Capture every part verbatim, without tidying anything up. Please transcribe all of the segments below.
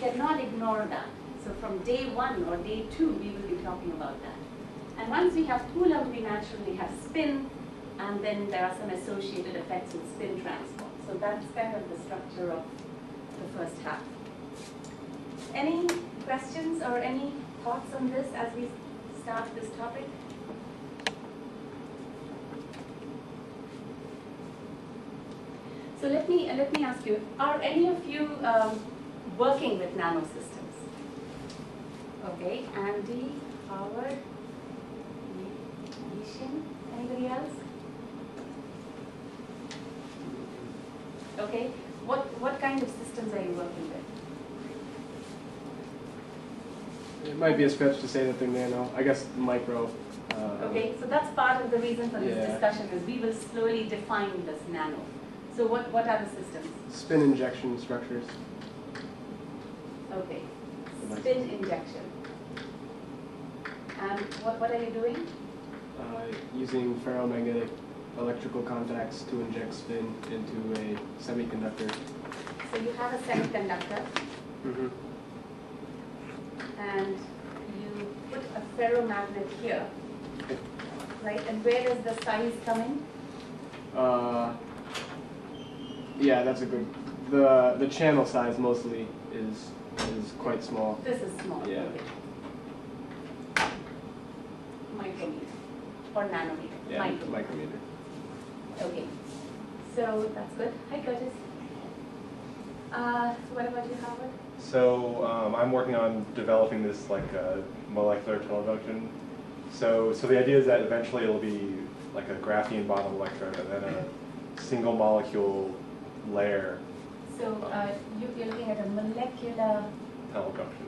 cannot ignore that. So from day one or day two, we will be talking about that. And once we have Coulomb, we naturally have spin, and then there are some associated effects with spin transport. So that's kind of the structure of the first half. Any questions or any thoughts on this as we start this topic? So let me, let me ask you, are any of you um, working with nanosystems? Okay, Andy, Howard, Yishin, anybody else? Okay, what, what kind of systems are you working with? It might be a stretch to say that they're nano. I guess micro. Uh, Okay, so that's part of the reason for this yeah. discussion is we will slowly define this nano. So what, what are the systems? Spin injection structures. Okay, spin injection. And what, what are you doing? Uh, using ferromagnetic electrical contacts to inject spin into a semiconductor. So you have a semiconductor Mm-hmm. and you put a ferromagnet here, right? And where does the size come in? Uh, yeah, that's a good. The the channel size mostly is is quite small. This is small. Yeah. Okay. Micrometer or nanometer. Yeah, Micrometer. micrometer. Okay. So that's good. Hi, Curtis. Uh, so what about you, Howard? So um, I'm working on developing this like uh, molecular tunnel junction. So so the idea is that eventually it'll be like a graphene bottom electrode and then a single molecule layer So uh, you, you're looking at a molecular. tunnel junction.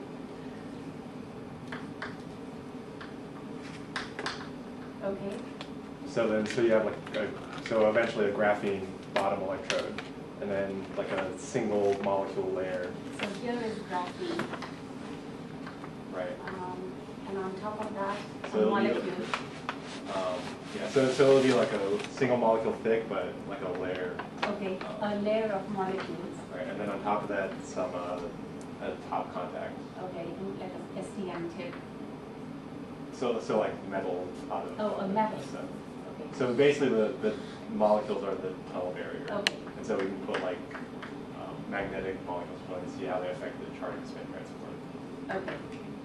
Okay. So then so you have like a, so eventually a graphene bottom electrode and then like a single molecule layer. So here is graphene, Right. um, and on top of that, So a it'll be- molecule. Um, yeah. So so it'll be like a single molecule thick but like a layer. Okay, a layer of molecules. Right. And then on top of that some uh, a top contact. Okay, and like a S T M tip. So, so like metal out of. Oh, a metal. So, Okay. so basically, the, the molecules are the tunnel barrier. Okay. And so we can put like um, magnetic molecules on and see how they affect the charge and spin transport. Okay.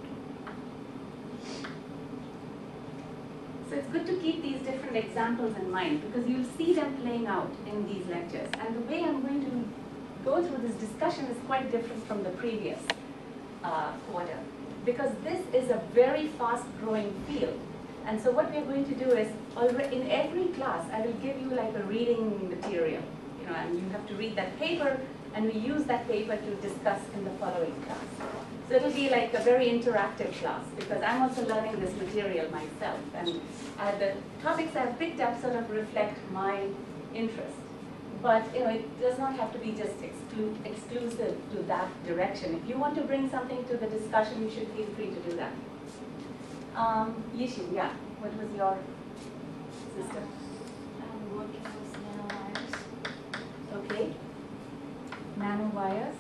So it's good to keep these different examples in mind because you'll see them playing out in these lectures. And the way I'm going to go through this discussion is quite different from the previous uh, quarter because this is a very fast-growing field. And so what we're going to do is, already in every class, I will give you like a reading material, you know, and you have to read that paper, and we use that paper to discuss in the following class. So it'll be like a very interactive class because I'm also learning this material myself, and uh, the topics I've picked up sort of reflect my interest. But you know, it does not have to be just exclu exclusive to that direction. If you want to bring something to the discussion, you should feel free to do that. Um, Yishin, yeah, what was your system? I'm working with nanowires. Okay. Nanowires.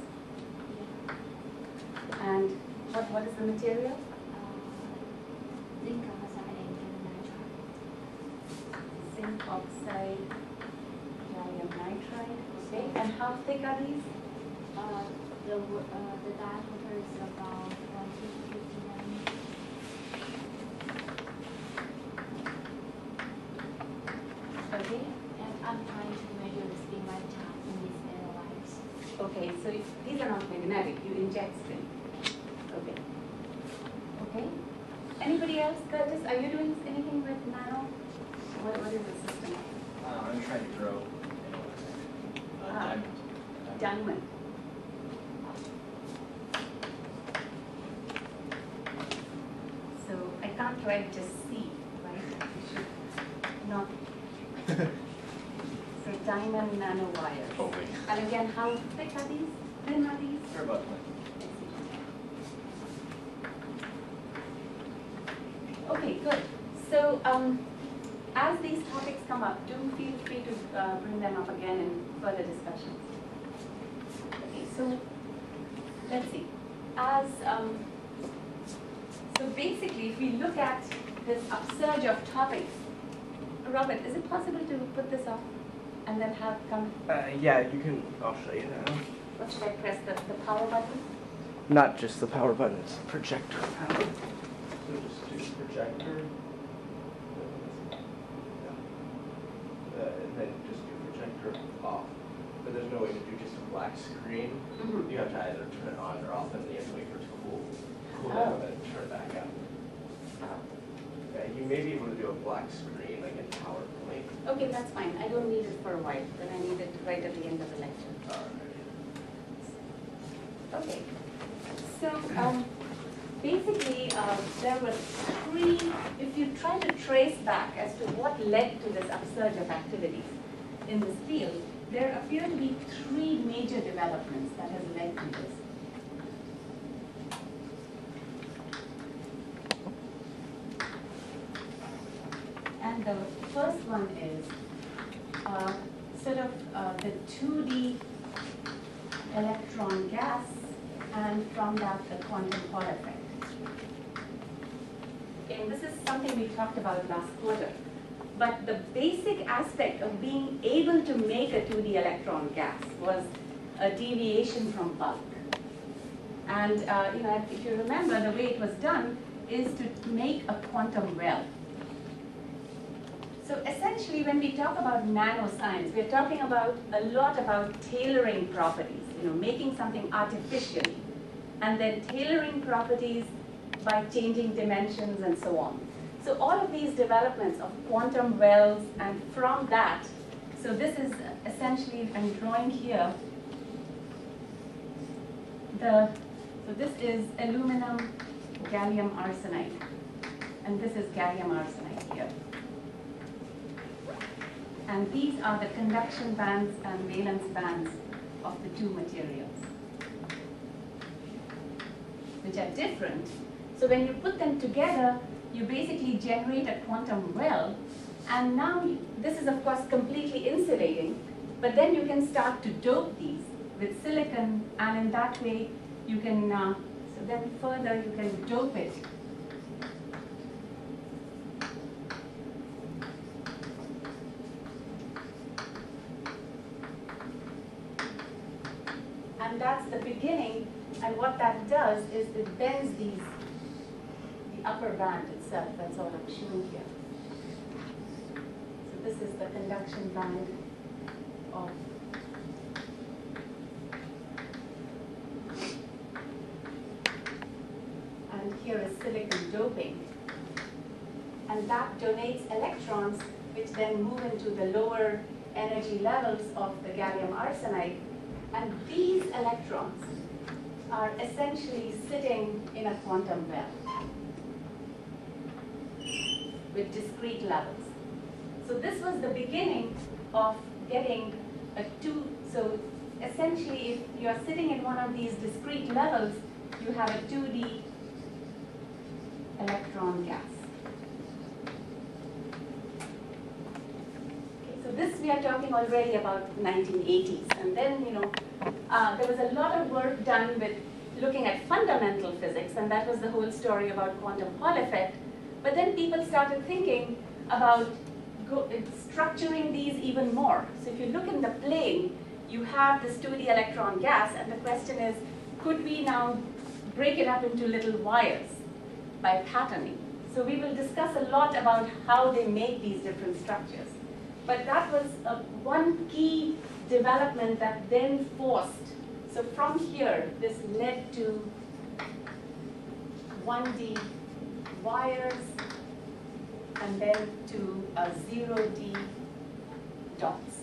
Yeah. And what, what is the material? Uh, zinc oxide and gallium nitride. Zinc oxide, gallium nitride. Okay. And how thick are these? Uh, the wo- uh, the diameter is about twenty to fifty nanometers. Okay. And I'm trying to measure the spin right time in these nanowires. Okay, so if these are not magnetic, you inject spin. Okay. Okay. Anybody else? Curtis, are you doing anything with nano? What, what is the system? Uh, I'm trying to grow a Ah. diamond. Diamond. So I can't write just C, right? You should not. So diamond nanowires. Totally. And again, how thick are these? Thin are these? For about twenty. Okay, good. So um, as these topics come up, do feel free to uh, bring them up again in further discussions. Okay, so let's see. as, um, so basically, if we look at this upsurge of topics, Robert, is it possible to put this off and then have come, Uh, yeah, you can. I'll show you now. what should I press, the, the power button? Not just the power button, it's projector power. So just do projector. Uh, and then just do projector off. But there's no way to do just a black screen. Mhm. You have to either turn it on or off, and then you have to wait for it to cool, cool Oh. down, and then turn it back up. Yeah, you may be able to do a black screen, like in PowerPoint. Okay, that's fine. I don't need it for a while, but I need it right at the end of the lecture. Alright. Okay. So, um, basically, uh, there were three, if you try to trace back as to what led to this upsurge of activities in this field, there appear to be three major developments that has led to this. And the first one is uh, sort of uh, the two D electron gas, and from that the quantum Hall effect. Okay, and this is something we talked about last quarter. But the basic aspect of being able to make a two D electron gas was a deviation from bulk. And uh, you know, if you remember, the way it was done is to make a quantum well. So essentially, when we talk about nanoscience, we're talking about a lot about tailoring properties, you know, making something artificially, and then tailoring properties by changing dimensions and so on. So all of these developments of quantum wells, and from that, so this is essentially, I'm drawing here, the, so this is aluminum gallium arsenide, and this is gallium arsenide here. And these are the conduction bands and valence bands of the two materials, which are different. So when you put them together, you basically generate a quantum well, and now you, this is of course completely insulating, but then you can start to dope these with silicon, and in that way you can, uh, so then further you can dope it. And that's the beginning, and what that does is it bends these, the upper band itself, that's all I'm showing here. So this is the conduction band of and here is silicon doping. And that donates electrons, which then move into the lower energy levels of the gallium arsenide. And these electrons are essentially sitting in a quantum well with discrete levels. So this was the beginning of getting a two, so essentially if you are sitting in one of these discrete levels, you have a two D electron gas. So this we are talking already about nineteen eighties, and then you know uh, there was a lot of work done with looking at fundamental physics, and that was the whole story about quantum Hall effect. But then people started thinking about go, structuring these even more. So if you look in the plane, you have this two D electron gas, and the question is, could we now break it up into little wires by patterning? So we will discuss a lot about how they make these different structures. But that was uh, one key development that then forced. So from here, this led to one D wires, and then to a zero D dots.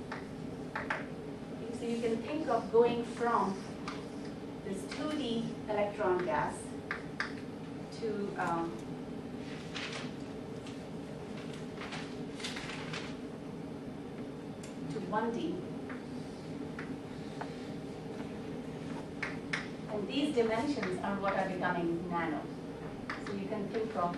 So you can think of going from this two D electron gas to um, to one D. And these dimensions are what are becoming nano. So you can think of,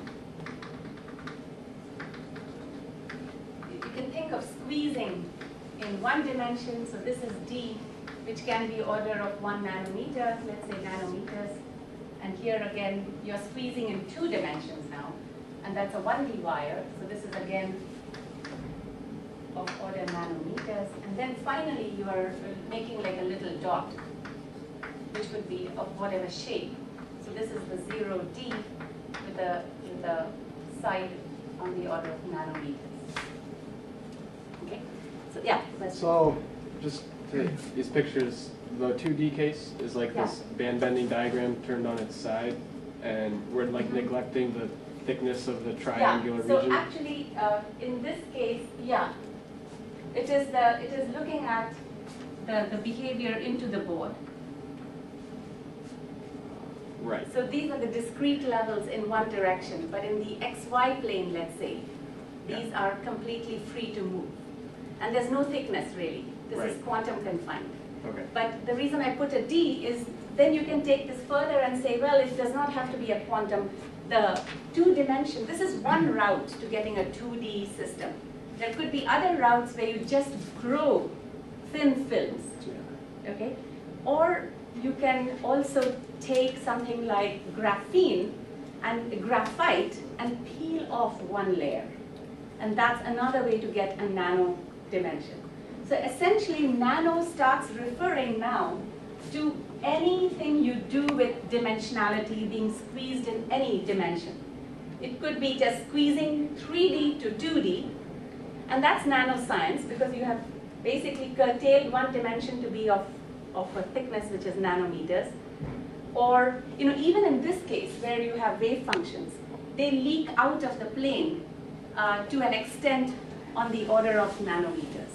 you can think of squeezing in one dimension, so this is D, which can be order of one nanometer, let's say nanometers. And here again, you're squeezing in two dimensions now. And that's a one D wire. So this is again of order nanometers. And then finally, you are making like a little dot, which would be of whatever shape. So this is the zero D with a, with a side on the order of nanometers. Okay. So yeah. That's So just to, these pictures, the two D case is like Yeah. this band bending diagram turned on its side, and we're like Mhm. neglecting the thickness of the triangular yeah. So region. actually, uh, in this case, yeah, it is the it is looking at the the behavior into the board. Right. So these are the discrete levels in one direction, but in the X Y plane, let's say, these Yeah. are completely free to move. And there's no thickness really. This is Right. quantum confined. Okay. But the reason I put a D is then you can take this further and say, well, it does not have to be a quantum. The two dimension, this is one route to getting a two D system. There could be other routes where you just grow thin films, Yeah. okay? Or you can also take something like graphene and graphite and peel off one layer. And that's another way to get a nano dimension. So essentially, nano starts referring now to anything you do with dimensionality being squeezed in any dimension. It could be just squeezing three D to two D, and that's nanoscience because you have basically curtailed one dimension to be of, of a thickness which is nanometers. Or, you know, even in this case where you have wave functions, they leak out of the plane uh, to an extent on the order of nanometers.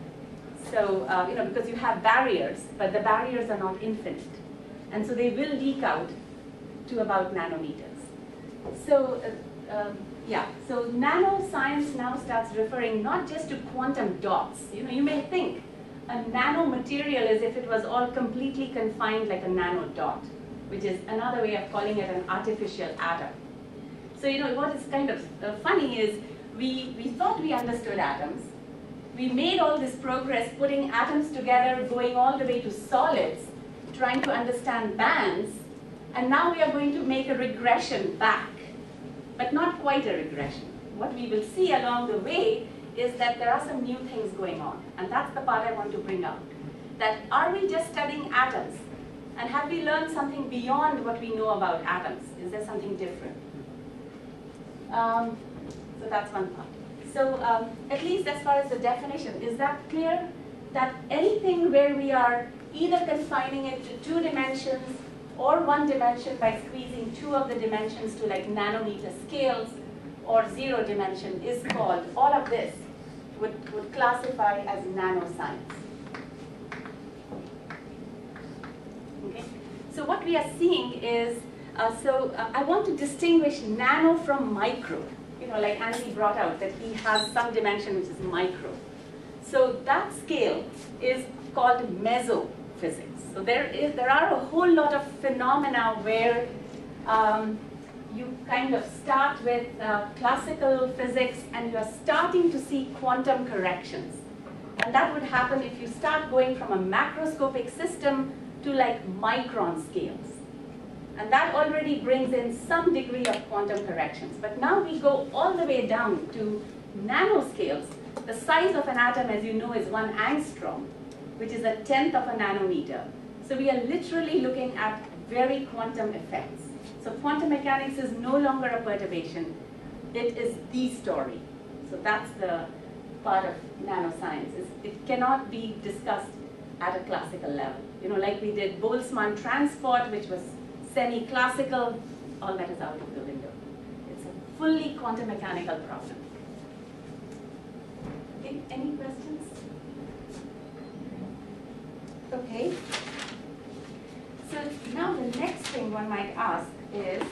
So, uh, you know, because you have barriers, but the barriers are not infinite. And so they will leak out to about nanometers. So, uh, um, yeah, so nanoscience now starts referring not just to quantum dots. You know, you may think a nanomaterial as if it was all completely confined like a nano dot, which is another way of calling it an artificial atom. So, you know, what is kind of uh, funny is we, we thought we understood atoms. We made all this progress putting atoms together, going all the way to solids, trying to understand bands, and now we are going to make a regression back, but not quite a regression. What we will see along the way is that there are some new things going on, and that's the part I want to bring out. That are we just studying atoms, and have we learned something beyond what we know about atoms? Is there something different? Um, so that's one part. So um, at least as far as the definition, is that clear? That anything where we are either confining it to two dimensions or one dimension by squeezing two of the dimensions to like nanometer scales or zero dimension is called, all of this would, would classify as nanoscience. Okay? So what we are seeing is, uh, so uh, I want to distinguish nano from micro. You know, like Andy brought out that he has some dimension which is micro. So that scale is called mesophysics. So there is there are a whole lot of phenomena where um, you kind of start with uh, classical physics and you are starting to see quantum corrections. And that would happen if you start going from a macroscopic system to like micron scales. And that already brings in some degree of quantum corrections. But now we go all the way down to nanoscales. The size of an atom, as you know, is one angstrom, which is a tenth of a nanometer. So we are literally looking at very quantum effects. So quantum mechanics is no longer a perturbation. It is the story. So that's the part of nanoscience. Is it cannot be discussed at a classical level. You know, like we did Boltzmann transport, which was semi-classical, all that is out of the window. It's a fully quantum mechanical problem. Okay, any questions? Okay. So now the next thing one might ask is,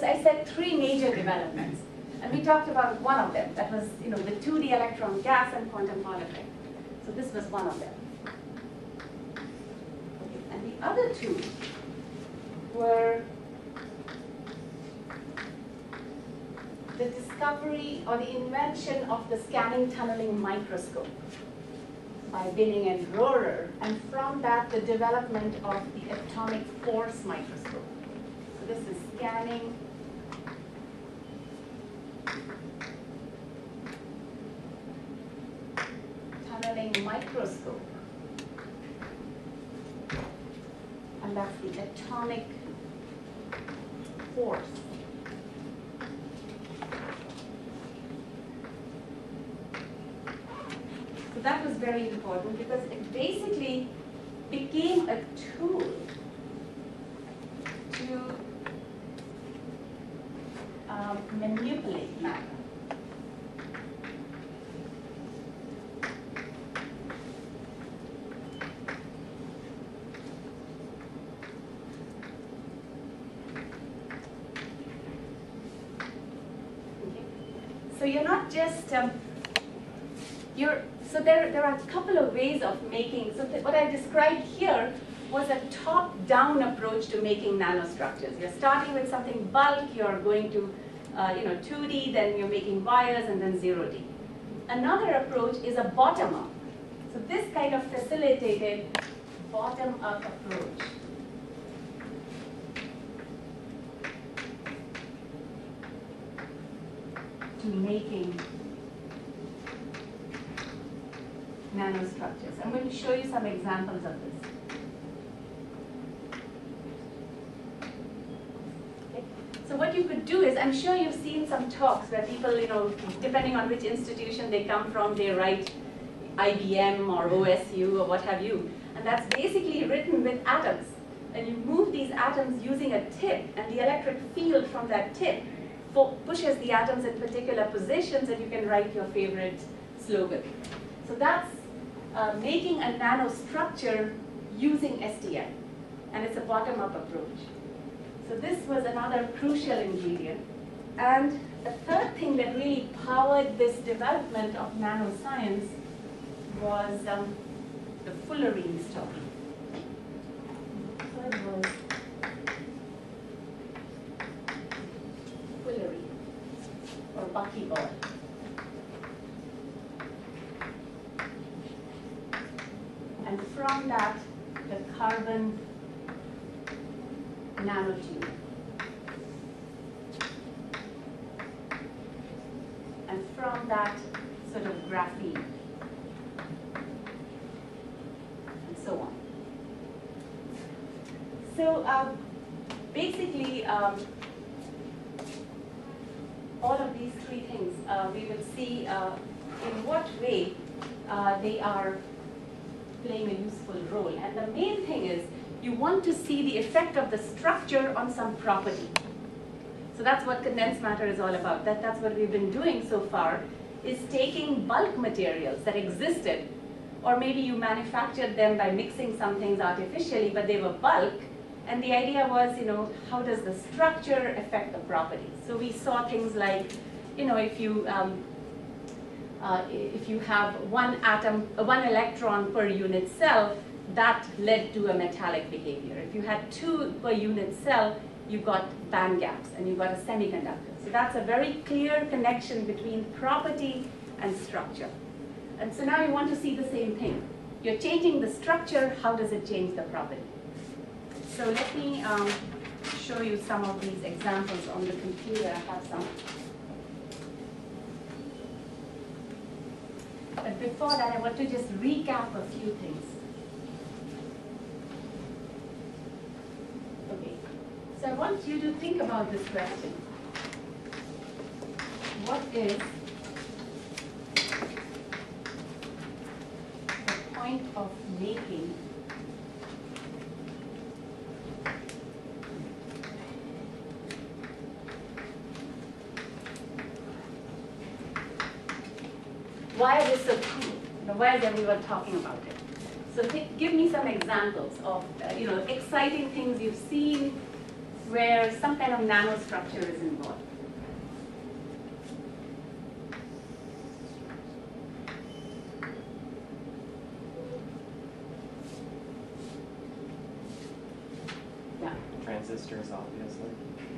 because I said three major developments. And we talked about one of them. That was, you know, the two D electron gas and quantum Hall effect. So this was one of them. Okay. And the other two were the discovery or the invention of the scanning tunneling microscope by Binning and Rohrer, and from that the development of the atomic force microscope. So this is scanning tunneling microscope, and that's the atomic force. So that was very important because it basically became a tool to um, manipulate matter. Okay. So you're not just um, you're So there, there are a couple of ways of making, so what I described here was a top-down approach to making nanostructures. You're starting with something bulk, you're going to uh, you know, two D, then you're making wires, and then zero D. Another approach is a bottom-up. So this kind of facilitated bottom-up approach. To making nanostructures. I'm going to show you some examples of this. Okay. So what you could do is, I'm sure you've seen some talks where people, you know, depending on which institution they come from, they write I B M or O S U or what have you. And that's basically written with atoms. And you move these atoms using a tip, and the electric field from that tip pushes the atoms in particular positions, and you can write your favorite slogan. So that's uh, making a nanostructure using S T M, and it's a bottom-up approach. So this was another crucial ingredient. And the third thing that really powered this development of nanoscience was um, the fullerene story. The third was fullerene, or buckyball. And from that, the carbon nanotube. And from that, sort of graphene. And so on. So uh, basically, um, all of these three things, uh, we will see uh, in what way uh, they are playing a useful role. And the main thing is, you want to see the effect of the structure on some property. So that's what condensed matter is all about. That, that's what we've been doing so far, is taking bulk materials that existed, or maybe you manufactured them by mixing some things artificially, but they were bulk, and the idea was, you know, how does the structure affect the properties? So we saw things like, you know, if you um, Uh, if you have one atom, uh, one electron per unit cell, that led to a metallic behavior. If you had two per unit cell, you got band gaps and you got a semiconductor. So that's a very clear connection between property and structure. And so now you want to see the same thing. You're changing the structure, how does it change the property? So let me um, show you some of these examples on the computer. I have some. But before that, I want to just recap a few things. Okay, so I want you to think about this question. What is the point of making why is this so cool? Why is everyone talking about it? So th give me some examples of uh, you know, exciting things you've seen, where some kind of nanostructure is involved. Yeah. Transistors, obviously.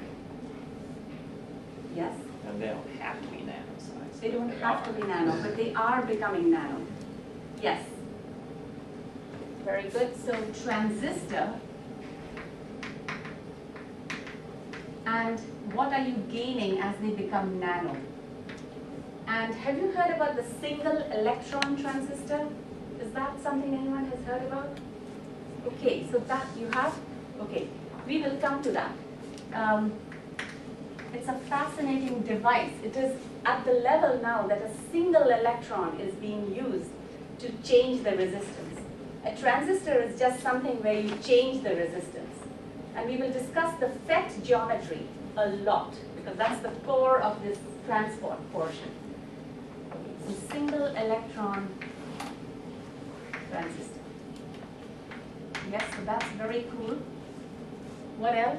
Yes. And they don't have to be nano-sized. They don't have to are. be nano, but they are becoming nano. Yes. Very good. So transistor. And what are you gaining as they become nano? And have you heard about the single electron transistor? Is that something anyone has heard about? Okay, so that you have? Okay, we will come to that. Um, it's a fascinating device. It is at the level now that a single electron is being used to change the resistance. A transistor is just something where you change the resistance. And we will discuss the FET geometry a lot, because that's the core of this transport portion. So single electron transistor. Yes, so that's very cool. What else?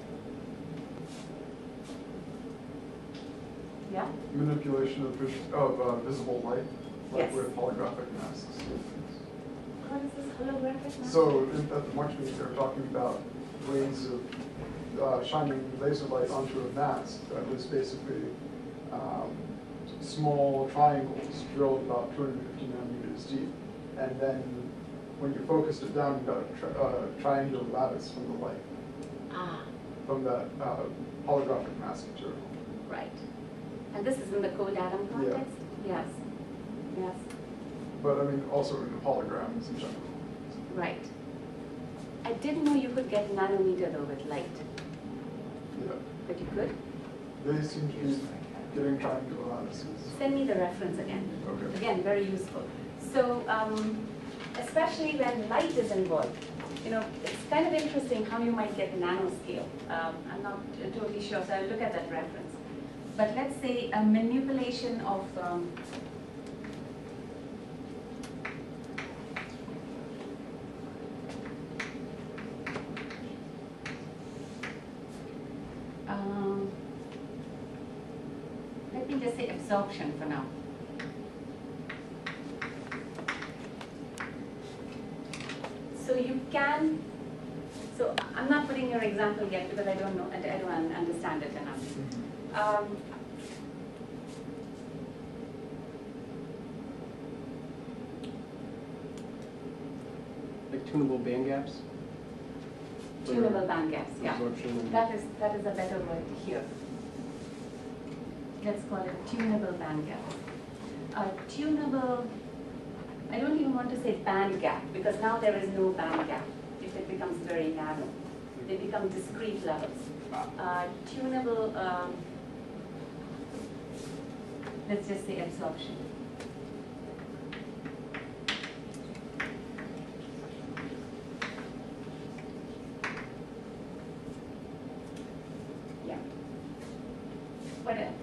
Yeah? Manipulation of, vis of uh, visible light, like Yes. with holographic masks. What is this holographic mask? So in, at the March meeting, they were talking about ways of uh, shining laser light onto a mask that was basically um, small triangles drilled about two hundred fifty nanometers deep, and then when you focused it down, you got a tri uh, triangular lattice from the light, Ah, from that uh, holographic mask material. right. And this is in the code-atom context? Yes. Yes. But I mean, also in holograms in general. Right. I didn't know you could get nanometer though with light, Yeah. but you could. They seem to be getting triangular lattices. Send me the reference again. Okay. Again, very useful. So, um, especially when light is involved, you know, it's kind of interesting how you might get nanoscale. Um, I'm not uh, totally sure, so I'll look at that reference. But let's say a manipulation of um, um, let me just say absorption for now. So you can, so I'm not putting your example yet because I don't know, I I don't understand it enough. Um, Like tunable band gaps? tunable band gaps, yeah. Absorption and- That is, that is a better word here. Let's call it tunable band gap. Uh, tunable, I don't even want to say band gap because now there is no band gap if it becomes very narrow. They become discrete levels. Uh, tunable, um, let's just say absorption. Yeah. What else?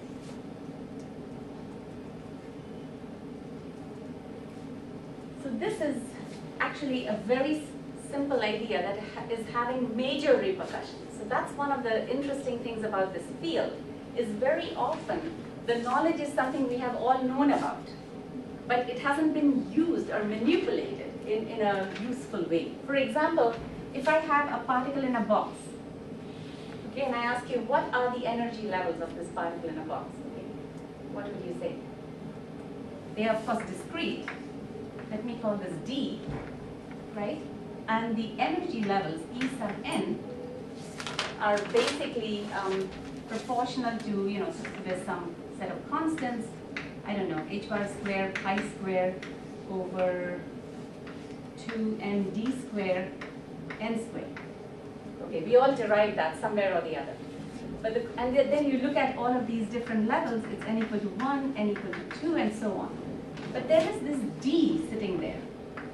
So this is actually a very s- simple idea that ha is having major repercussions. So that's one of the interesting things about this field, is very often the knowledge is something we have all known about, but it hasn't been used or manipulated in, in a useful way. For example, if I have a particle in a box, okay, and I ask you, what are the energy levels of this particle in a box? Okay, what would you say? They are of course discrete. Let me call this D, right? And the energy levels, E sub n, are basically um, proportional to, you know, so there's some set of constants, I don't know, h bar square, pi square over two n d square, n square. Okay, we all derive that somewhere or the other. But the, and then you look at all of these different levels, it's n equal to one, n equal to two, and so on. But there is this D sitting there.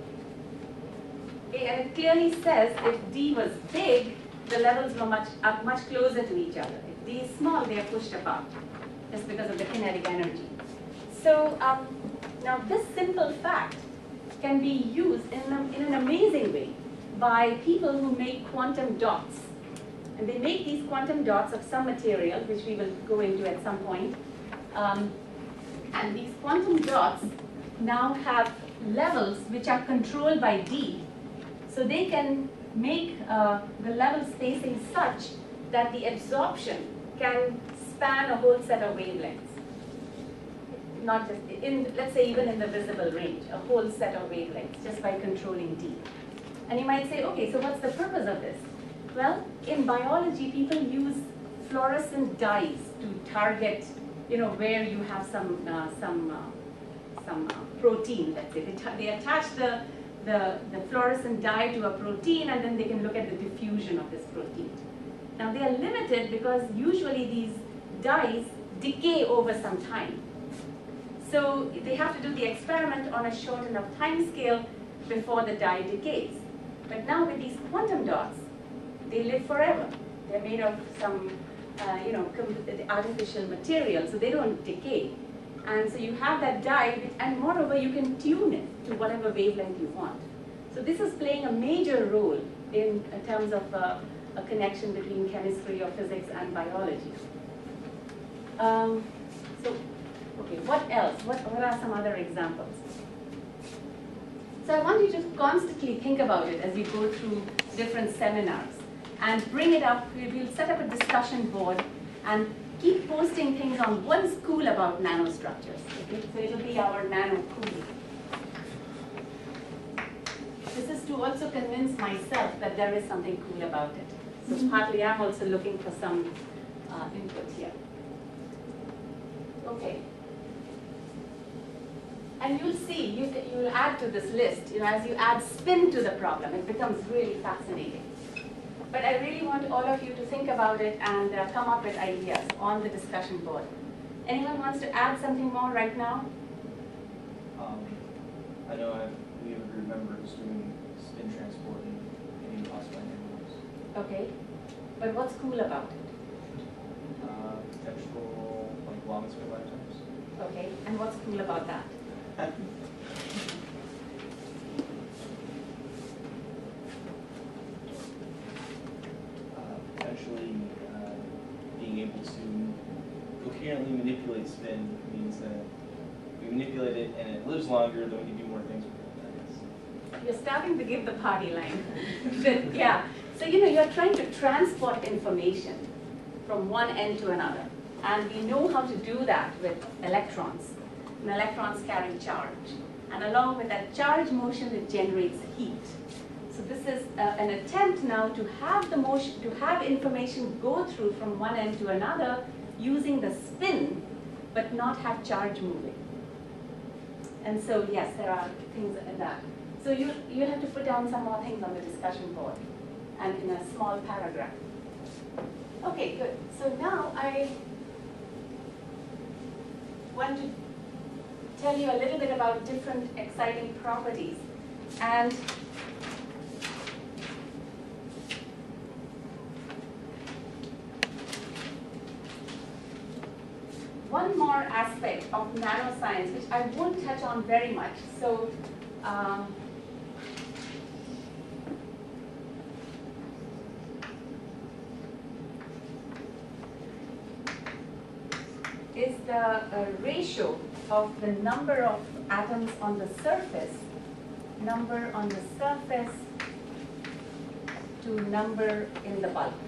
Okay, and it clearly says if D was big, the levels were much, are much closer to each other. If D is small, they are pushed apart, just because of the kinetic energy. So um, now this simple fact can be used in, a, in an amazing way by people who make quantum dots. And they make these quantum dots of some material, which we will go into at some point. Um, and these quantum dots now have levels which are controlled by D. So they can make uh, the level spacing such that the absorption can span a whole set of wavelengths. Not just in, let's say even in the visible range, a whole set of wavelengths just by controlling D. And you might say, okay, so what's the purpose of this? Well, in biology, people use fluorescent dyes to target, you know, where you have some uh, some uh, some uh, protein. Let's say they, they attach the, the the fluorescent dye to a protein, and then they can look at the diffusion of this protein. Now they are limited because usually these dyes decay over some time. So they have to do the experiment on a short enough time scale before the dye decays. But now with these quantum dots, they live forever. They're made of some, uh, you know, artificial material, so they don't decay. And so you have that dye, and moreover, you can tune it to whatever wavelength you want. So this is playing a major role in, in terms of uh, a connection between chemistry or physics and biology. Um, so, okay, what else? What, what are some other examples? So I want you to constantly think about it as you go through different seminars and bring it up. We'll set up a discussion board and keep posting things on one school about nanostructures. Okay? So it'll be our nano cool. This is to also convince myself that there is something cool about it. So partly I'm also looking for some uh, input here. Okay. And you'll see, you, you'll add to this list, you know, as you add spin to the problem, it becomes really fascinating. But I really want all of you to think about it and uh, come up with ideas on the discussion board. Anyone wants to add something more right now? Um, I know I have, we have a group member who's doing spin transport and getting classified animals. Okay. But what's cool about it? Uh, potential, like, long spin lifetimes. Okay. And what's cool about that? Uh, potentially uh, being able to coherently manipulate spin means that we manipulate it and it lives longer, then we can do more things with it. You're starting to give the party line. But, yeah. So, you know, you're trying to transport information from one end to another. And we know how to do that with electrons. And electrons carry charge. And along with that charge motion, it generates heat. So this is uh, an attempt now to have the motion, to have information go through from one end to another using the spin, but not have charge moving. And so, yes, there are things in that. So you, you have to put down some more things on the discussion board and in a small paragraph. Okay, good. So now I want to tell you a little bit about different exciting properties. And one more aspect of nanoscience, which I won't touch on very much. So, um, is the uh, ratio of the number of atoms on the surface, number on the surface to number in the bulk.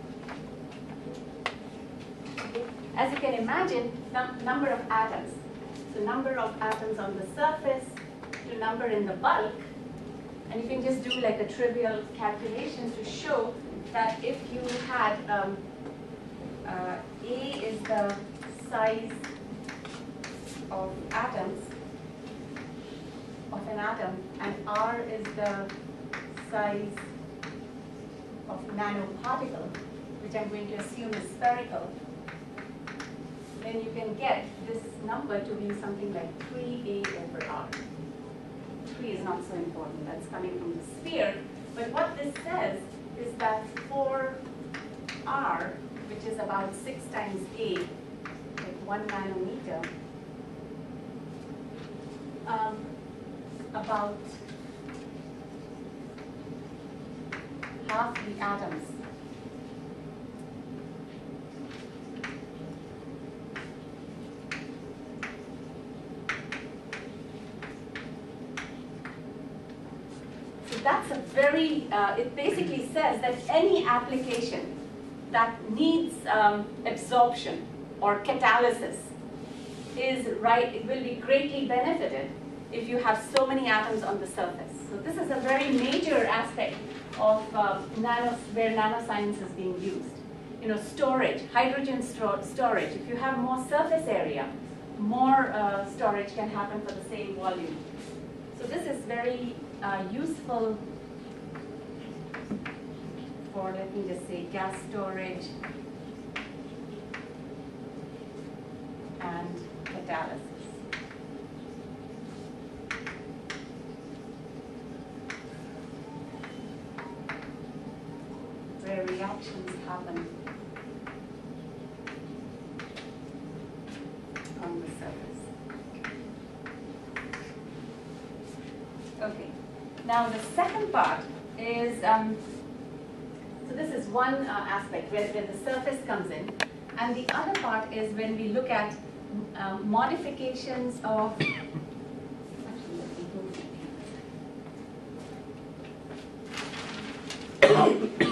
Okay. As you can imagine, num number of atoms. So number of atoms on the surface to number in the bulk. And you can just do like a trivial calculation to show that if you had, um, uh, A is the size of atoms, of an atom, and R is the size of nanoparticle, which I'm going to assume is spherical, then you can get this number to be something like three A over R. three is not so important, that's coming from the sphere. But what this says is that for R, which is about six times A, like one nanometer, um, about half the atoms that's a very, uh, it basically says that any application that needs um, absorption or catalysis is right, it will be greatly benefited if you have so many atoms on the surface. So this is a very major aspect of uh, nano, where nanoscience is being used. You know, storage, hydrogen sto storage. If you have more surface area, more uh, storage can happen for the same volume. So this is very uh, useful for, let me just say, gas storage and catalysis. Where reactions happen on the surface. Okay, now the second part is, um, so this is one uh, aspect where, where the surface comes in, and the other part is when we look at um, modifications of, actually, let me move it.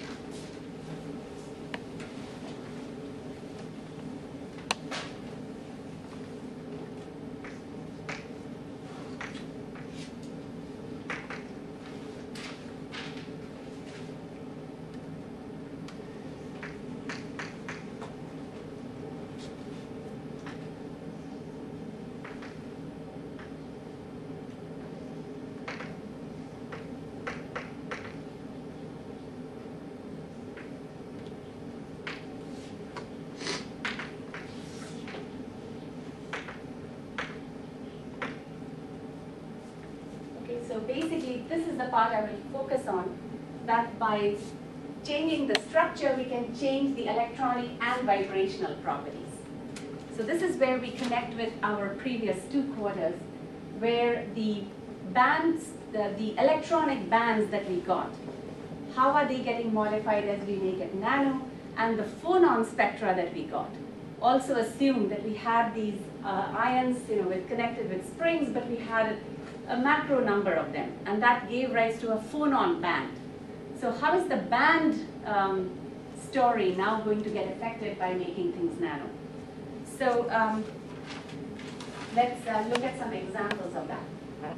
So basically, this is the part I will focus on, that by changing the structure, we can change the electronic and vibrational properties. So this is where we connect with our previous two quarters, where the bands, the, the electronic bands that we got, how are they getting modified as we make it nano, and the phonon spectra that we got. Also assume that we had these uh, ions, you know, with, connected with springs, but we had a macro number of them, and that gave rise to a phonon band. So how is the band um, story now going to get affected by making things nano? So um, let's uh, look at some examples of that.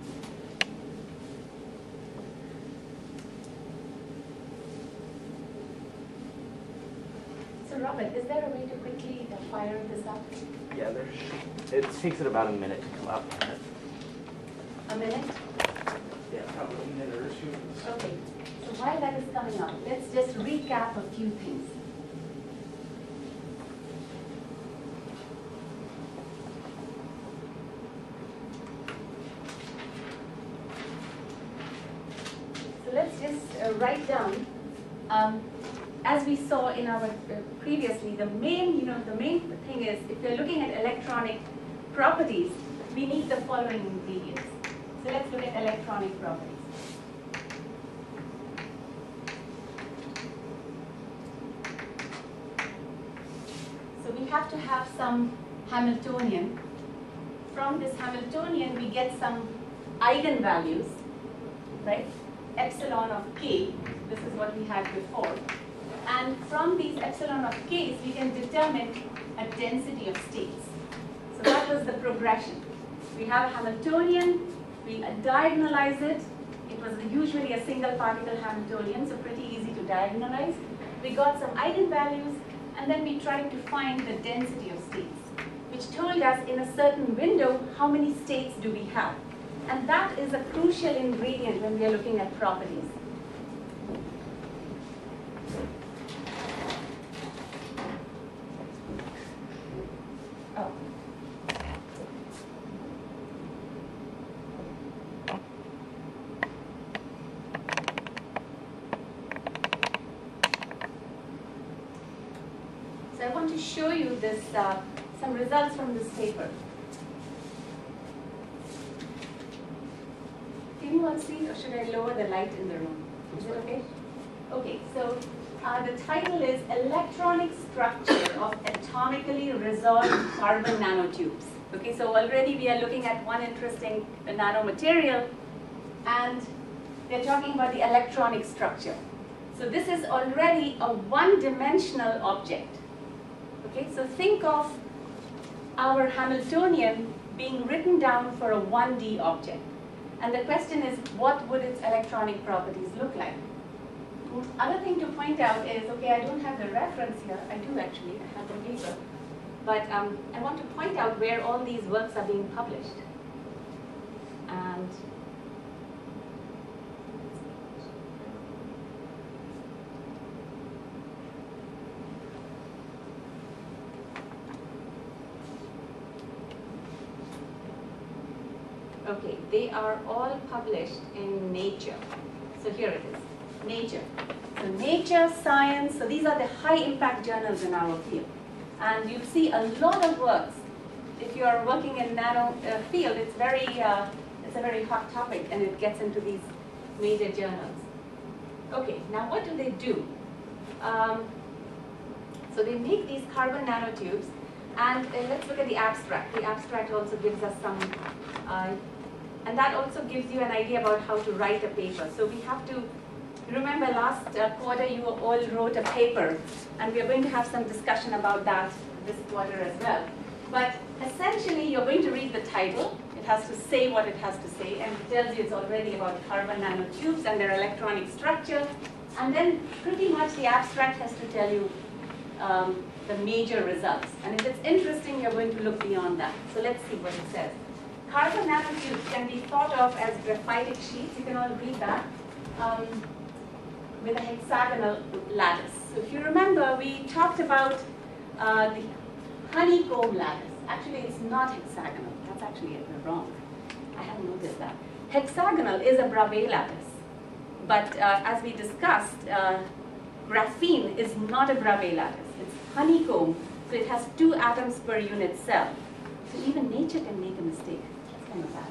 So Robert, is there a way to quickly uh, fire this up? Yeah, there's, it takes it about a minute to come up. A minute? Yeah, probably a minute or two. Okay, so while that is coming up, let's just recap a few things. So let's just uh, write down, um, as we saw in our uh, previously, the main, you know, the main thing is, if you're looking at electronic properties, we need the following ingredients. So let's look at electronic properties. So we have to have some Hamiltonian. From this Hamiltonian, we get some eigenvalues, right? Epsilon of k, this is what we had before. And from these epsilon of k's, we can determine a density of states. So that was the progression. We have a Hamiltonian, we diagonalize it. It was usually a single particle Hamiltonian, so pretty easy to diagonalize. We got some eigenvalues, and then we tried to find the density of states, which told us in a certain window how many states do we have. And that is a crucial ingredient when we are looking at properties. Oh. So I want to show you this, uh, some results from this paper. Can you all see, or should I lower the light in the room? Is it okay? Okay, so uh, the title is Electronic Structure of Atomically Resolved Carbon Nanotubes. Okay, so already we are looking at one interesting nanomaterial, and they're talking about the electronic structure. So this is already a one-dimensional object. Okay, so think of our Hamiltonian being written down for a one D object. And the question is, what would its electronic properties look like? Other thing to point out is, okay, I don't have the reference here. I do actually, I have the paper. But um, I want to point out where all these works are being published. And okay, they are all published in Nature. So here it is, Nature. So Nature, Science, so these are the high impact journals in our field. And you see a lot of works. If you are working in nano uh, field, it's very, uh, it's a very hot topic, and it gets into these major journals. Okay, now what do they do? Um, so they make these carbon nanotubes, and uh, let's look at the abstract. The abstract also gives us some, uh, and that also gives you an idea about how to write a paper. So we have to remember last uh, quarter you all wrote a paper, and we are going to have some discussion about that this quarter as well. But essentially, you're going to read the title. It has to say what it has to say, and it tells you it's already about carbon nanotubes and their electronic structure. And then pretty much the abstract has to tell you um, the major results. And if it's interesting, you're going to look beyond that. So let's see what it says. Carbon nanotubes can be thought of as graphitic sheets. You can all read that. Um, with a hexagonal lattice. So if you remember, we talked about uh, the honeycomb lattice. Actually, it's not hexagonal. That's actually wrong. I hadn't noticed that. Hexagonal is a Bravais lattice. But uh, as we discussed, uh, graphene is not a Bravais lattice. It's honeycomb, so it has two atoms per unit cell. So even nature can make a mistake. That's kind of bad.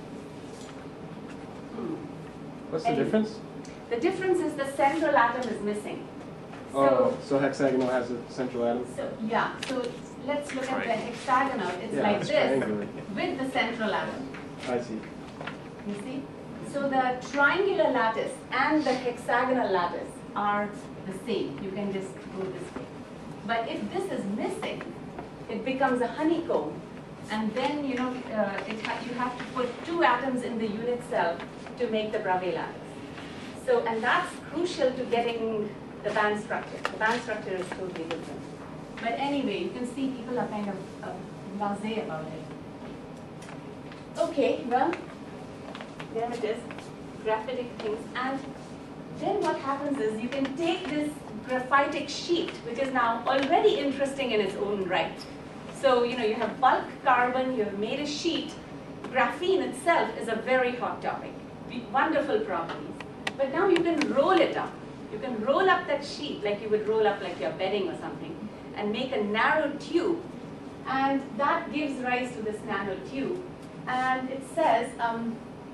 Hmm. What's the Anyway. difference? The difference is the central atom is missing. So, Oh, so hexagonal has a central atom? so yeah, so let's look at the hexagonal. It's Yeah, like it's this, triangular. with the central atom. I see. You see? So the triangular lattice and the hexagonal lattice are the same. You can just go this way. But if this is missing, it becomes a honeycomb. And then, you know, uh, it ha you have to put two atoms in the unit cell to make the Bravais lattice. So, and that's crucial to getting the band structure. The band structure is totally different. But anyway, you can see people are kind of uh, blasé about it. Okay, well, there it is, graphitic things. And then what happens is you can take this graphitic sheet, which is now already interesting in its own right. So, you know, you have bulk carbon, you have made a sheet. Graphene itself is a very hot topic, wonderful properties. But now you can roll it up. You can roll up that sheet like you would roll up like your bedding or something, and make a narrow tube. And that gives rise to this nanotube. And it says, um,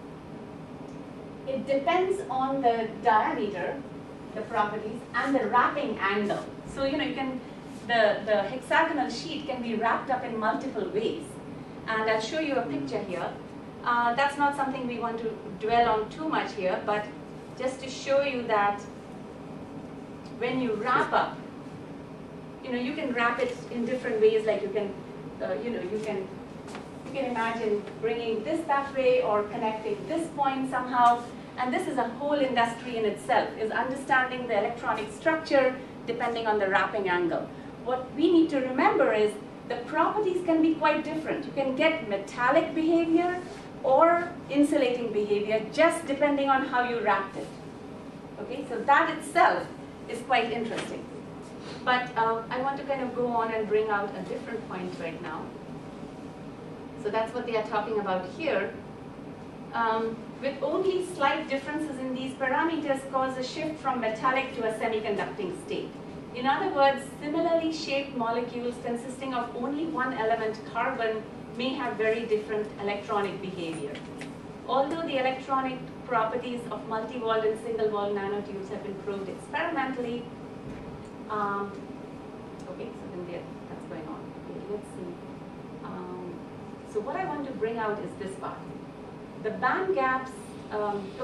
it depends on the diameter, the properties, and the wrapping angle. So, you know, you can, the, the hexagonal sheet can be wrapped up in multiple ways. And I'll show you a picture here. Uh, that's not something we want to dwell on too much here, but just to show you that when you wrap up, you know, you can wrap it in different ways, like you can, uh, you know, you can, you can imagine bringing this that way or connecting this point somehow. And this is a whole industry in itself, is understanding the electronic structure depending on the wrapping angle. What we need to remember is the properties can be quite different. You can get metallic behavior or insulating behavior just depending on how you wrapped it. Okay, so that itself is quite interesting. But uh, I want to kind of go on and bring out a different point right now. So that's what they are talking about here. Um, with only slight differences in these parameters cause a shift from metallic to a semiconducting state. In other words, similarly shaped molecules consisting of only one element, carbon, may have very different electronic behavior. Although the electronic properties of multi-walled and single-walled nanotubes have been proved experimentally, um, okay, so then there, that's going on. Okay, let's see. Um, so what I want to bring out is this part. The band gaps, um, okay,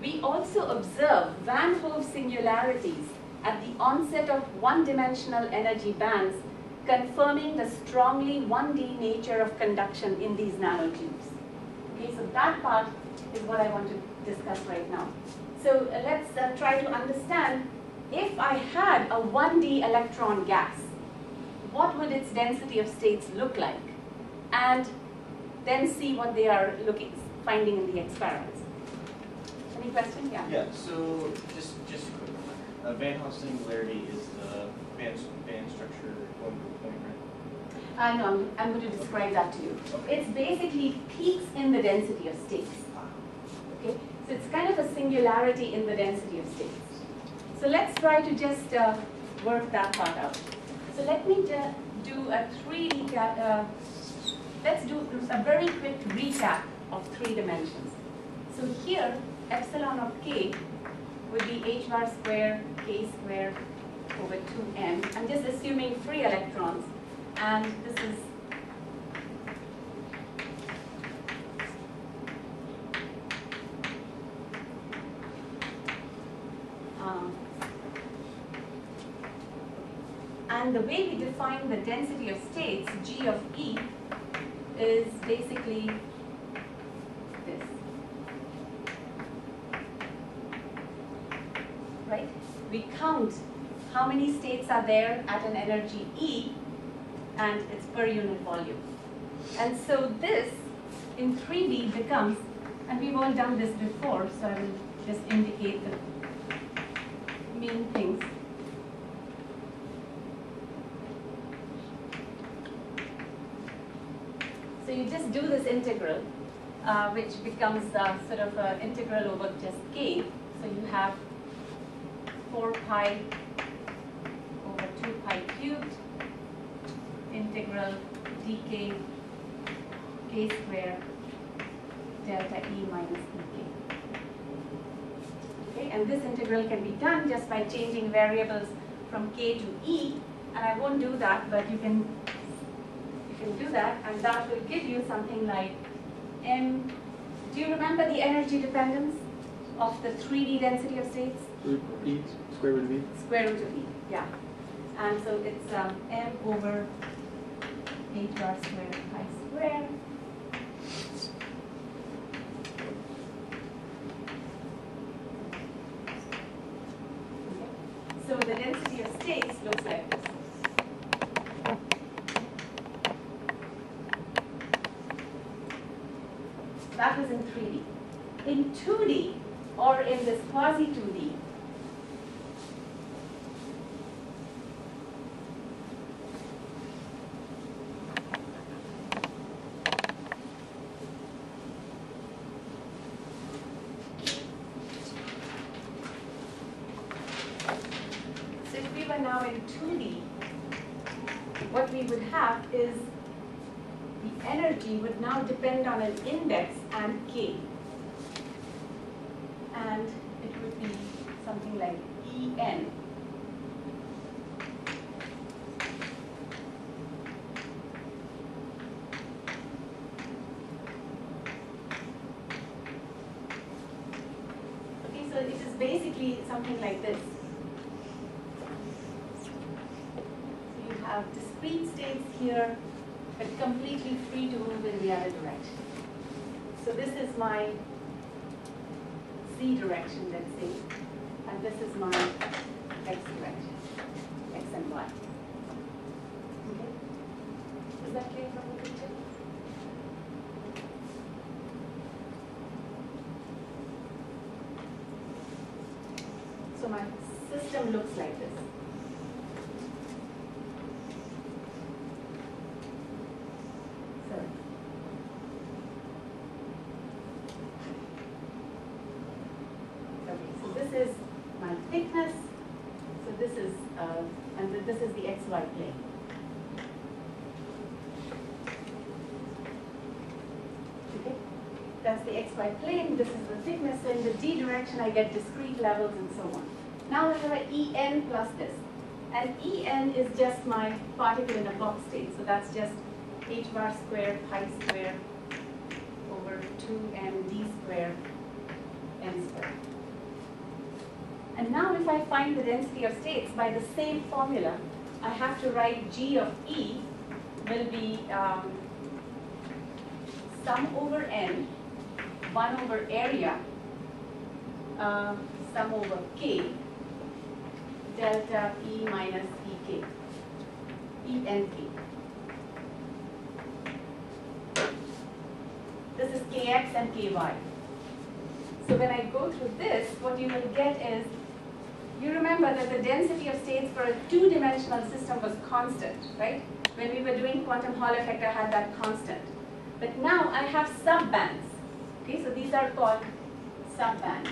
We also observe Van Hove singularities at the onset of one-dimensional energy bands, confirming the strongly one D nature of conduction in these nanotubes. Okay, so that part is what I want to discuss right now. So uh, let's uh, try to understand, if I had a one D electron gas, what would its density of states look like? And then see what they are looking, finding in the experiments. Any questions? Yeah. Yeah, so just just a quick one. Uh, Van Hoff singularity is the band, band structure one point, right? Uh, no, I'm, I'm going to describe that to you. Okay. It's basically peaks in the density of states. Okay, so it's kind of a singularity in the density of states. So let's try to just uh, work that part out. So let me just do a three D, uh, let's do a very quick recap of three dimensions. So here, epsilon of k would be h bar square k square over two m. I'm just assuming free electrons, and this is um, and the way we define the density of states, G of E, is basically this. Right? We count how many states are there at an energy E, and it's per unit volume. And so this, in three D, becomes, and we've all done this before, so I will just indicate the main things. So you just do this integral, uh, which becomes uh, sort of an integral over just k. So you have four pi over two pi cubed integral dk k square delta E minus ek. Okay, and this integral can be done just by changing variables from k to e, and I won't do that, but you can you can do that, and that will give you something like m. Do you remember the energy dependence of the three D density of states? E, square root of E. Square root of E, yeah. And so it's um, m over h bar squared pi squared. Okay. So the density of states looks like this. That was in three D. In two D, or in this quasi two D, so if we were now in two D, what we would have is the energy would now depend on an index and k. And it would be something like E N. Okay, so it is basically something like this. So you have discrete states here, but completely free to move in the other direction. So this is my Z direction, let's say, and this is my X direction, X and Y. Okay? Is that clear from the picture? So my system looks like this. So Okay, so this is my thickness. So this is, uh, and th this is the X Y plane. Okay, that's the X Y plane. This is the thickness. So in the D direction, I get discrete levels and so on. Now I have an E N plus this, and E N is just my particle in a box state. So that's just h bar squared pi squared over two m d squared n squared. And now if I find the density of states by the same formula, I have to write G of E will be um, sum over n, one over area, uh, sum over k, delta E minus Ek, E N K. This is Kx and Ky. So when I go through this, what you will get is, you remember that the density of states for a two-dimensional system was constant, right? When we were doing quantum Hall effect, I had that constant. But now I have subbands. Okay, so these are called subbands.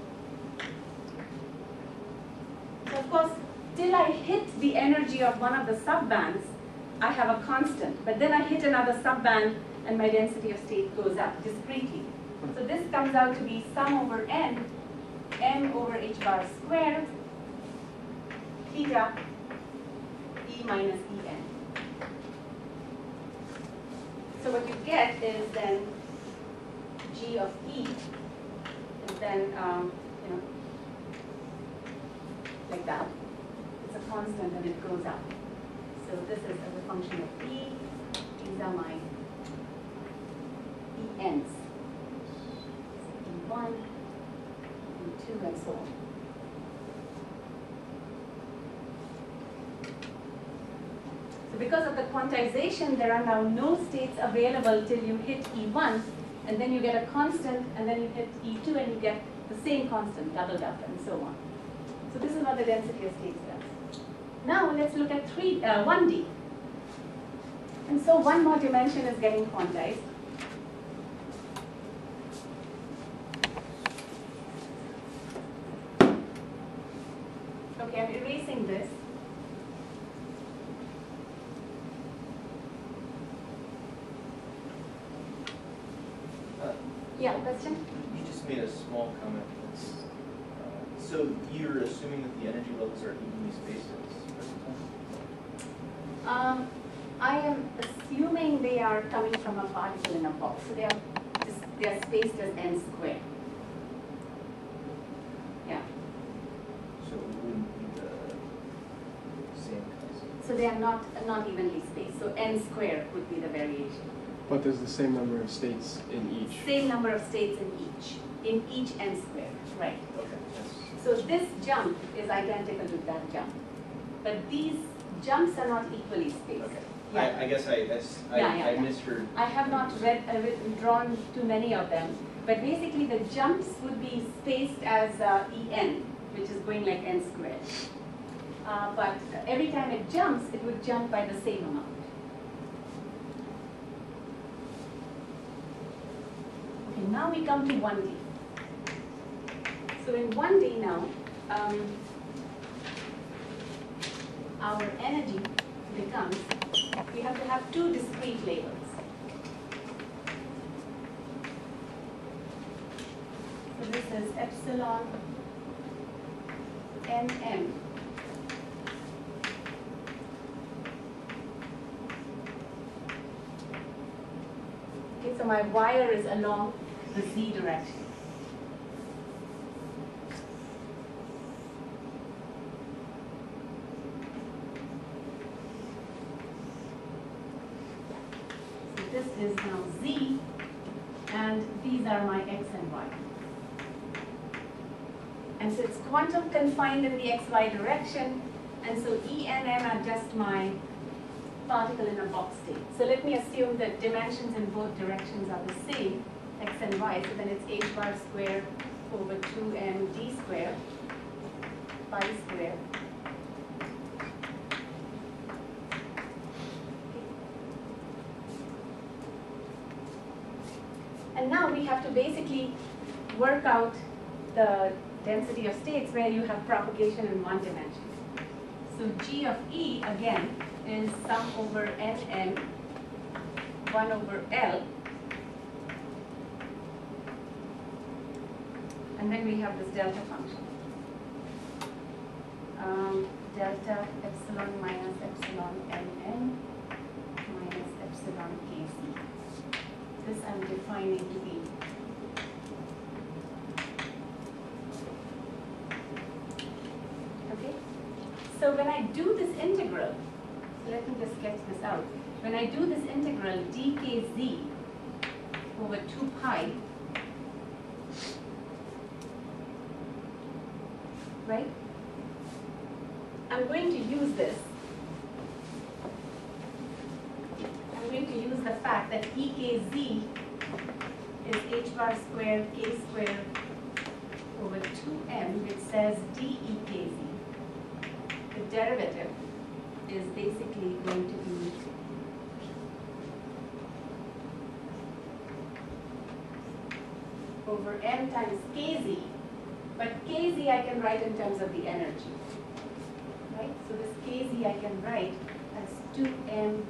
So of course, till I hit the energy of one of the subbands, I have a constant. But then I hit another subband, and my density of state goes up discretely. So this comes out to be sum over n, m over h bar squared, theta, E minus En. So what you get is then G of E is then, um, you know, like that. It's a constant and it goes up. So this is as a function of E. These are my E N's. E one, E two, and so on. So because of the quantization, there are now no states available till you hit E one, and then you get a constant, and then you hit E two, and you get the same constant, doubled up, and so on. So this is what the density of states does. Now let's look at three, uh, one D. And so one more dimension is getting quantized. Okay, I'm erasing this. Uh, Yeah, question? You just made a small comment. That's, uh, so you're assuming that the energy levels are evenly spaced at this present time? Um, I am assuming they are coming from a particle in a box. So they are just, they are spaced as n squared. Yeah. So it wouldn't be the same constant. So they are not not evenly spaced. So n squared would be the variation. But there's the same number of states in each. Same number of states in each. In each n squared. Right. Okay. That's, So this jump is identical to that jump. But these jumps are not equally spaced. okay. Yeah. I, I guess I, that's, I, Yeah, yeah, I yeah. misheard. I have not read, uh, written- drawn too many of them, but basically the jumps would be spaced as uh, En, which is going like n squared. Uh, but every time it jumps, it would jump by the same amount. Okay, now we come to one D. So in one D now, um, our energy becomes, we have to have two discrete labels. So this is epsilon nm. Okay, so my wire is along the z direction. This is now z, and these are my x and y. And so it's quantum confined in the xy direction, and so E and m are just my particle in a box state. So let me assume that dimensions in both directions are the same, x and y, so then it's h bar squared over two m d squared, pi squared. And now we have to basically work out the density of states where you have propagation in one dimension. So G of E, again, is sum over Nm, one over L. And then we have this delta function. Um, delta epsilon minus epsilon Nn minus epsilon Kc. This I'm defining to be when I do this integral, so let me just sketch this out. When I do this integral dkz over two pi, right? I'm going to use this. I'm going to use the fact that E K Z is h bar squared k squared over two m, which says d E K Z. The derivative is basically going to be over m times kz, but kz I can write in terms of the energy, right? So this kz I can write as two m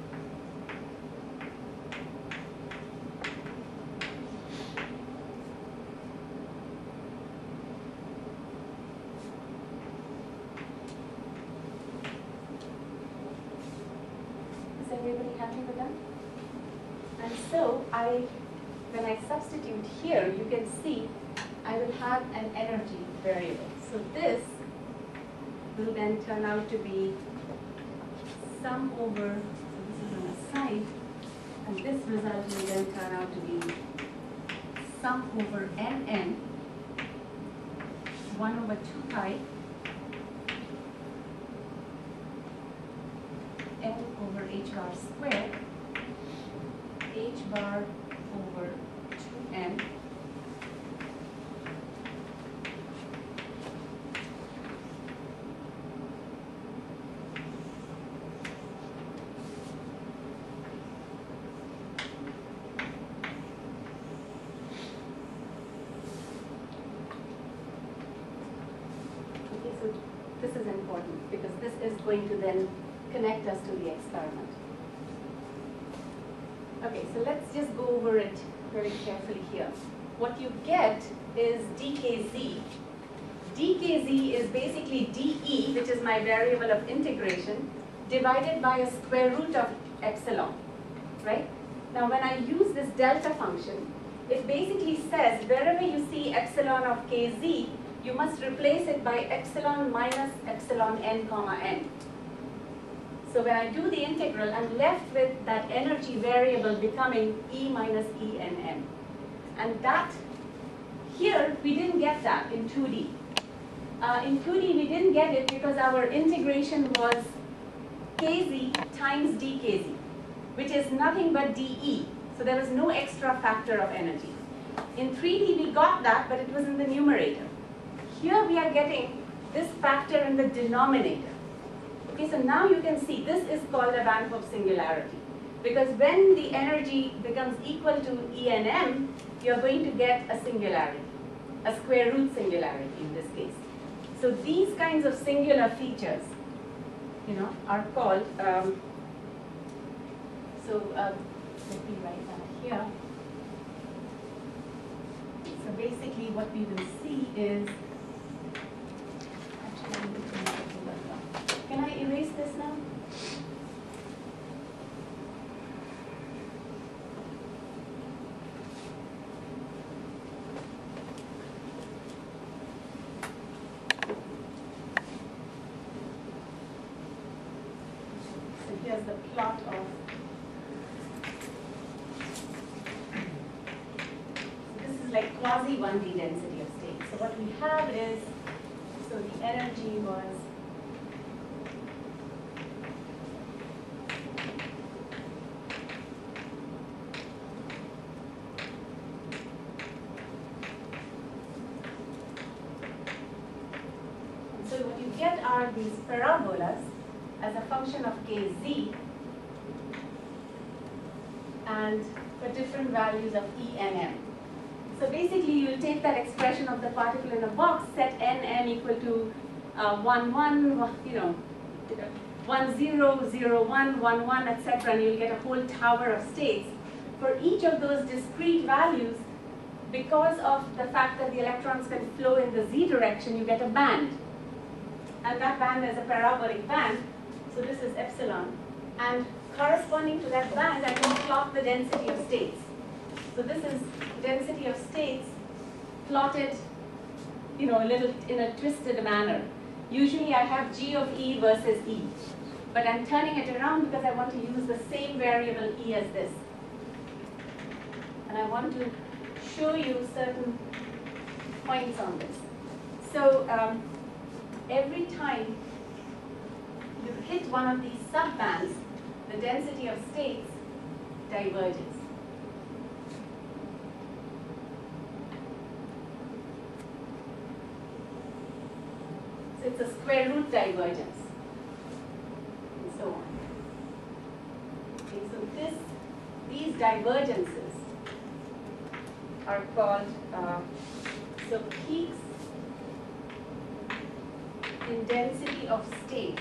Is everybody happy with that? And so I, when I substitute here, you can see I will have an energy variable. So this will then turn out to be sum over, so this is on the side, and this result will then turn out to be sum over nn, one over two pi, n over h bar squared, h bar over two n, so this is important because this is going to then connect us to the experiment. Okay, so let's just go over it very carefully here. What you get is dkz. dkz is basically dE, which is my variable of integration, divided by a square root of epsilon, right? Now when I use this delta function, it basically says wherever you see epsilon of kz, you must replace it by epsilon minus epsilon n comma n. So when I do the integral, I'm left with that energy variable becoming E minus E N M. And that, here, we didn't get that in two D. Uh, in two D, we didn't get it because our integration was kz times dkz, which is nothing but dE. So there was no extra factor of energy. In three D, we got that, but it was in the numerator. Here we are getting this factor in the denominator. Okay, so now you can see this is called a Van Hoff singularity. Because when the energy becomes equal to E N M, you're going to get a singularity, a square root singularity in this case. So these kinds of singular features, you know, are called, um, so uh, let me write that here. So basically what we will see is, can I erase this now? So here's the plot of, so this is like quasi one D density of state. So what we have is, so the energy was are these parabolas as a function of kz and for different values of E and M. So basically you will take that expression of the particle in a box, set nm equal to uh, one, one, you know, one, zero, zero, one, one, one, et cetera, and you'll get a whole tower of states. For each of those discrete values, because of the fact that the electrons can flow in the z direction, you get a band. And that band is a parabolic band, so this is epsilon. And corresponding to that band, I can plot the density of states. So this is density of states plotted, you know, a little in a twisted manner. Usually I have G of E versus E, but I'm turning it around because I want to use the same variable E as this. And I want to show you certain points on this. So um, every time you hit one of these subbands, the density of states diverges. So it's a square root divergence, and so on. Okay, so this, these divergences are called, uh, so peaks in density of states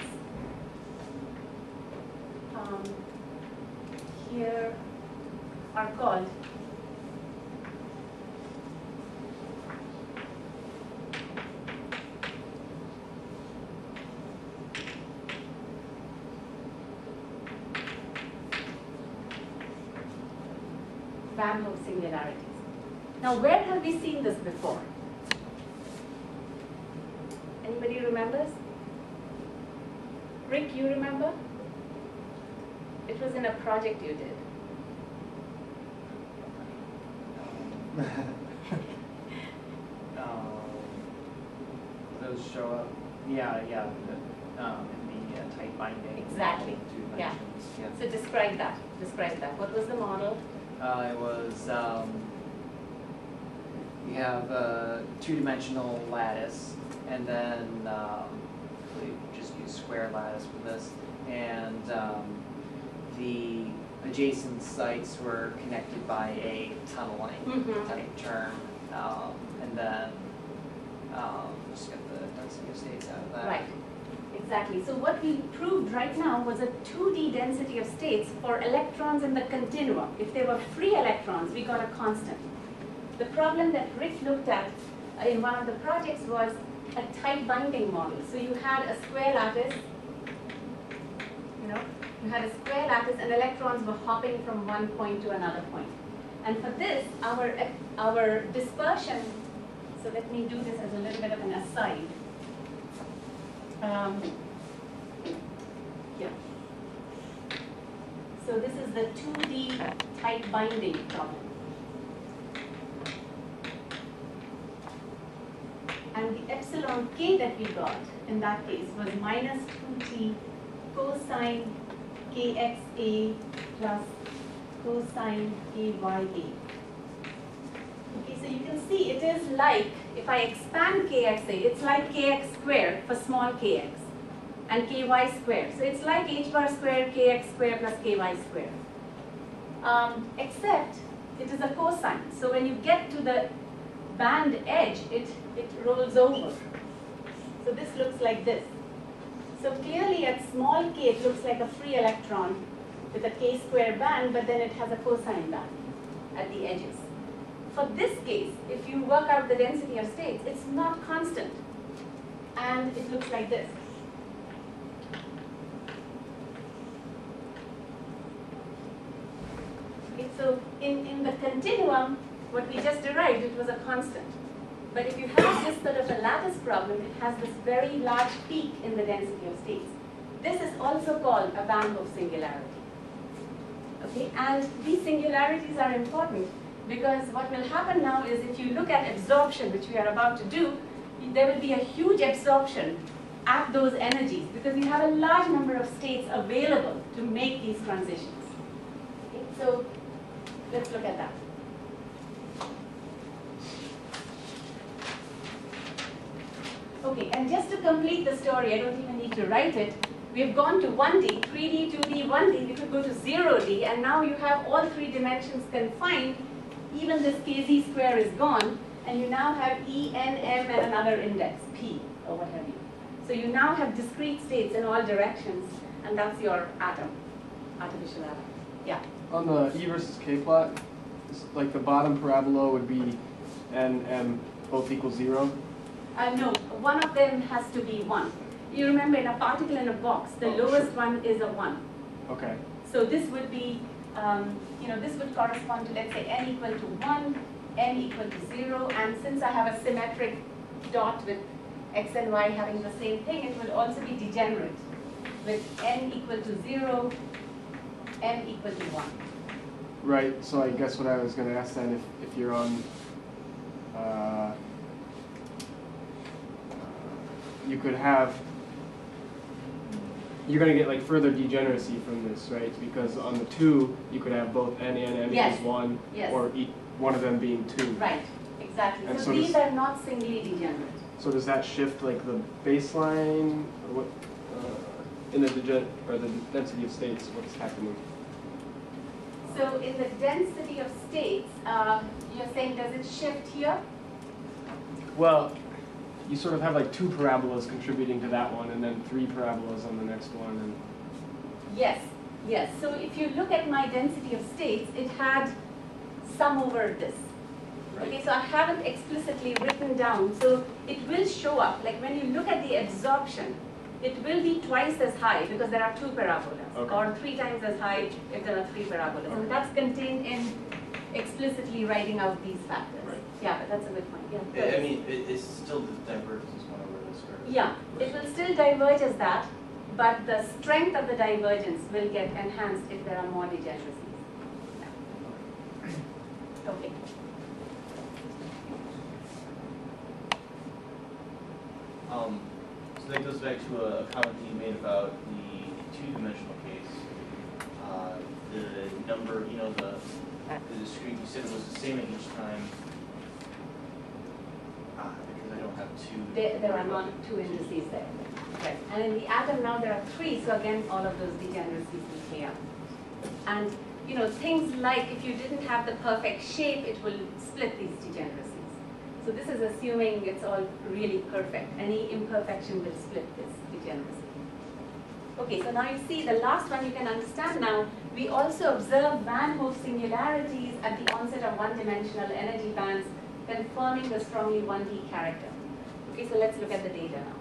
um, here are called Van Hoff singularities. Now, where have we seen this before? Anybody remembers? Rick, you remember? It was in a project you did. um, those show up. Yeah, yeah. The, um, in the uh, tight binding. Exactly. Two Yeah. dimensions. Yeah. So describe that. Describe that. What was the model? Uh, it was. Um, we have a two-dimensional lattice, and then um, we just use square lattice for this, and um, the adjacent sites were connected by a tunneling Mhm. type term, um, and then um, just get the density of states out of that. Right. Exactly. So what we proved right now was a two D density of states for electrons in the continuum. If they were free electrons, we got a constant. The problem that Rick looked at in one of the projects was a tight binding model. So you had a square lattice, you know, you had a square lattice and electrons were hopping from one point to another point. And for this, our, our dispersion, so let me do this as a little bit of an aside. Um, yeah. So this is the two D tight binding problem. And the epsilon k that we got in that case was minus two t cosine kxa plus cosine kya. Okay, so you can see it is like, if I expand kxa, it's like kx squared for small kx and ky squared. So it's like h bar squared kx squared plus ky squared. Um, except it is a cosine. So when you get to the band edge, it, it rolls over. So this looks like this. So clearly at small k, it looks like a free electron with a k square band, but then it has a cosine band at the edges. For this case, if you work out the density of states, it's not constant. And it looks like this. Okay, so in, in the continuum, what we just derived, it was a constant. But if you have this sort of a lattice problem, it has this very large peak in the density of states. This is also called a Van Hoff singularity. Okay, and these singularities are important because what will happen now is if you look at absorption, which we are about to do, there will be a huge absorption at those energies because you have a large number of states available to make these transitions. Okay, so let's look at that. Okay, and just to complete the story, I don't even need to write it. We've gone to one D, three D, two D, one D, we could go to zero D, and now you have all three dimensions confined. Even this kz square is gone, and you now have E, N, M, and another index, P, or what have you. So you now have discrete states in all directions, and that's your atom, artificial atom. Yeah? On the E versus K plot, it's like the bottom parabola would be N, M, both equal zero. Uh, no, one of them has to be one. You remember in a particle in a box, the Oh, lowest sure. one is a one. Okay. So this would be, um, you know, this would correspond to, let's say, n equal to one, n equal to zero, and since I have a symmetric dot with x and y having the same thing, it will also be degenerate with n equal to zero, m equal to one. Right, so I guess what I was going to ask then, if, if you're on, uh, you could have, you're going to get like further degeneracy from this, right? Because on the two, you could have both n and n Yes. equals one, Yes. or e one of them being two. Right, exactly. And So, so these does- are not singly degenerate. So does that shift like the baseline, or what, uh, in the degen or the density of states, what's happening? So in the density of states, uh, you're saying does it shift here? Well, you sort of have like two parabolas contributing to that one, and then three parabolas on the next one, and Yes, yes. So if you look at my density of states, it had sum over this. Okay, so I haven't explicitly written down, so it will show up. Like when you look at the absorption, it will be twice as high because there are two parabolas, Okay. or three times as high if there are three parabolas. Okay. And that's contained in explicitly writing out these factors. Right. Yeah, but that's a good point. Yeah. I I mean, it, it's still the divergence one over this curve. Yeah, it will still diverge as that, but the strength of the divergence will get enhanced if there are more degeneracies. Yeah. Okay. Um, so that goes back to a comment that you made about the two-dimensional case. Uh, the number, you know, the, the discrete, you said it was the same at each time. Ah, because I don't have two. There, there are not two indices there. Right. And in the atom now there are three, so again all of those degeneracies will play out. And you know, things like if you didn't have the perfect shape, it will split these degeneracies. So this is assuming it's all really perfect. Any imperfection will split this degeneracy. Okay, so now you see the last one you can understand now. We also observe Van Hove singularities at the onset of one-dimensional energy bands, confirming the strongly one D character. Okay, so let's look at the data now.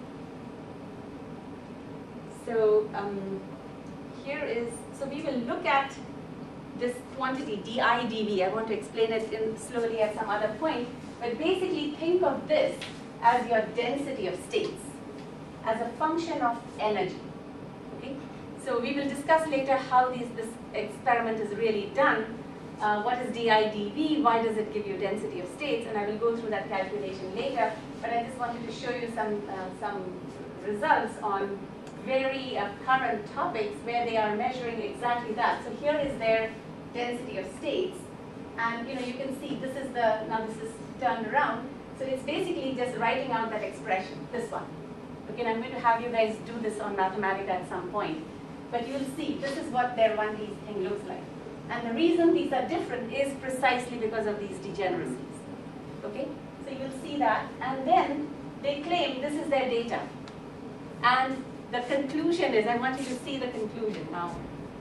So um, here is, so we will look at this quantity d I dV. I want to explain it in slowly at some other point. But basically think of this as your density of states, as a function of energy. Okay? So we will discuss later how these, this experiment is really done. Uh, what is d I dV? Why does it give you density of states? And I will go through that calculation later. But I just wanted to show you some, uh, some results on very uh, current topics where they are measuring exactly that. So here is their density of states. And you know, you can see this is the, now this is turned around. So it's basically just writing out that expression, this one. Okay, and I'm going to have you guys do this on Mathematica at some point. But you'll see, this is what their one D thing looks like. And the reason these are different is precisely because of these degeneracies. Okay, so you'll see that. And then they claim this is their data. And the conclusion is, I want you to see the conclusion now.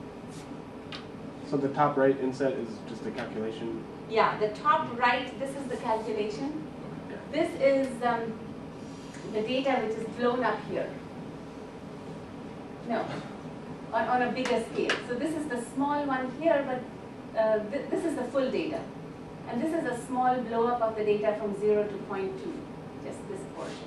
so the top right inset is just a calculation. Yeah, the top right, this is the calculation. This is um, the data which is blown up here. No, on, on a bigger scale. So this is the small one here, but uh, th this is the full data. And this is a small blow up of the data from zero to zero point two, just this portion.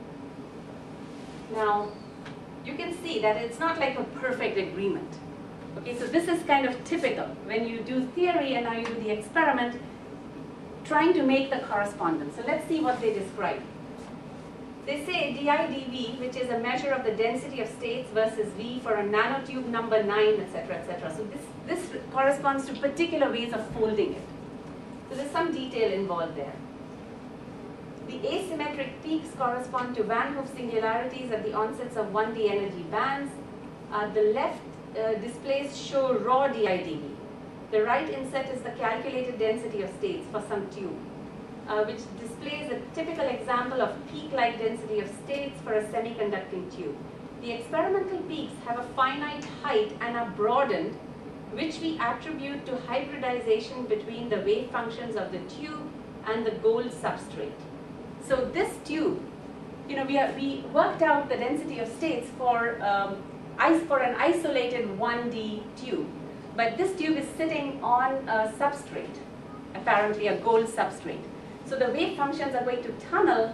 Now, you can see that it's not like a perfect agreement. Okay, so this is kind of typical. When you do theory and now you do the experiment, trying to make the correspondence. So let's see what they describe. They say d I dV, which is a measure of the density of states versus V for a nanotube number nine, et cetera, et cetera. So this, this corresponds to particular ways of folding it. So there's some detail involved there. The asymmetric peaks correspond to Van Hove singularities at the onsets of one D energy bands. Uh, the left uh, displays show raw d I dV. The right inset is the calculated density of states for some tube, uh, which displays a typical example of peak-like density of states for a semiconducting tube. The experimental peaks have a finite height and are broadened, which we attribute to hybridization between the wave functions of the tube and the gold substrate. So this tube, you know, we, are, we worked out the density of states for, um, ice, for an isolated one D tube. But this tube is sitting on a substrate, apparently a gold substrate. So the wave functions are going to tunnel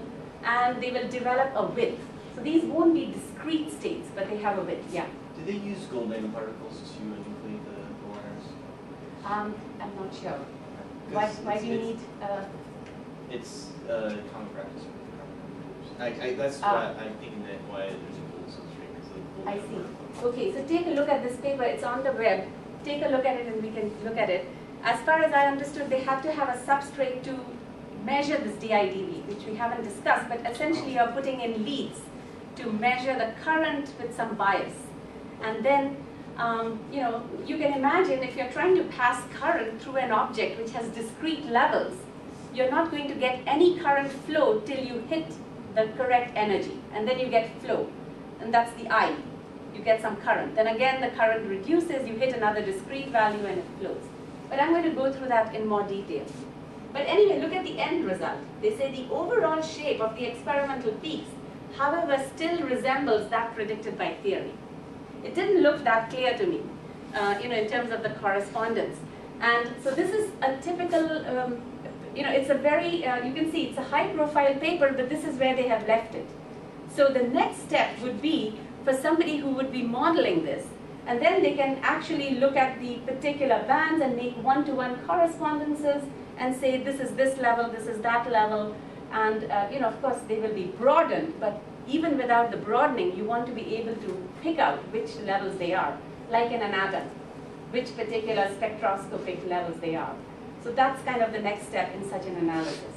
and they will develop a width. So these won't be discrete states, but they have a width, yeah. Do they use gold nanoparticles to nucleate the, the wires? Um, I'm not sure. Why, why do you need, uh, It's uh, common practice with carbon nanotubes. I, I, that's Ah. why I'm thinking that why there's a gold substrate, because of the gold I see. nanoparticle. Okay, so take a look at this paper, it's on the web. Take a look at it and we can look at it. As far as I understood, they have to have a substrate to measure this D I D V, which we haven't discussed, but essentially you're putting in leads to measure the current with some bias. And then, um, you know, you can imagine if you're trying to pass current through an object which has discrete levels, you're not going to get any current flow till you hit the correct energy, and then you get flow, and that's the I. You get some current. Then again, the current reduces, you hit another discrete value and it flows. But I'm going to go through that in more detail. But anyway, look at the end result. They say the overall shape of the experimental peaks, however, still resembles that predicted by theory. It didn't look that clear to me, uh, you know, in terms of the correspondence. And so this is a typical, um, you know, it's a very, uh, you can see it's a high-profile paper, but this is where they have left it. So the next step would be for somebody who would be modeling this, and then they can actually look at the particular bands and make one-to-one correspondences and say this is this level, this is that level, and uh, you know, of course they will be broadened, but even without the broadening, you want to be able to pick out which levels they are, like in an atom, which particular spectroscopic levels they are. So that's kind of the next step in such an analysis.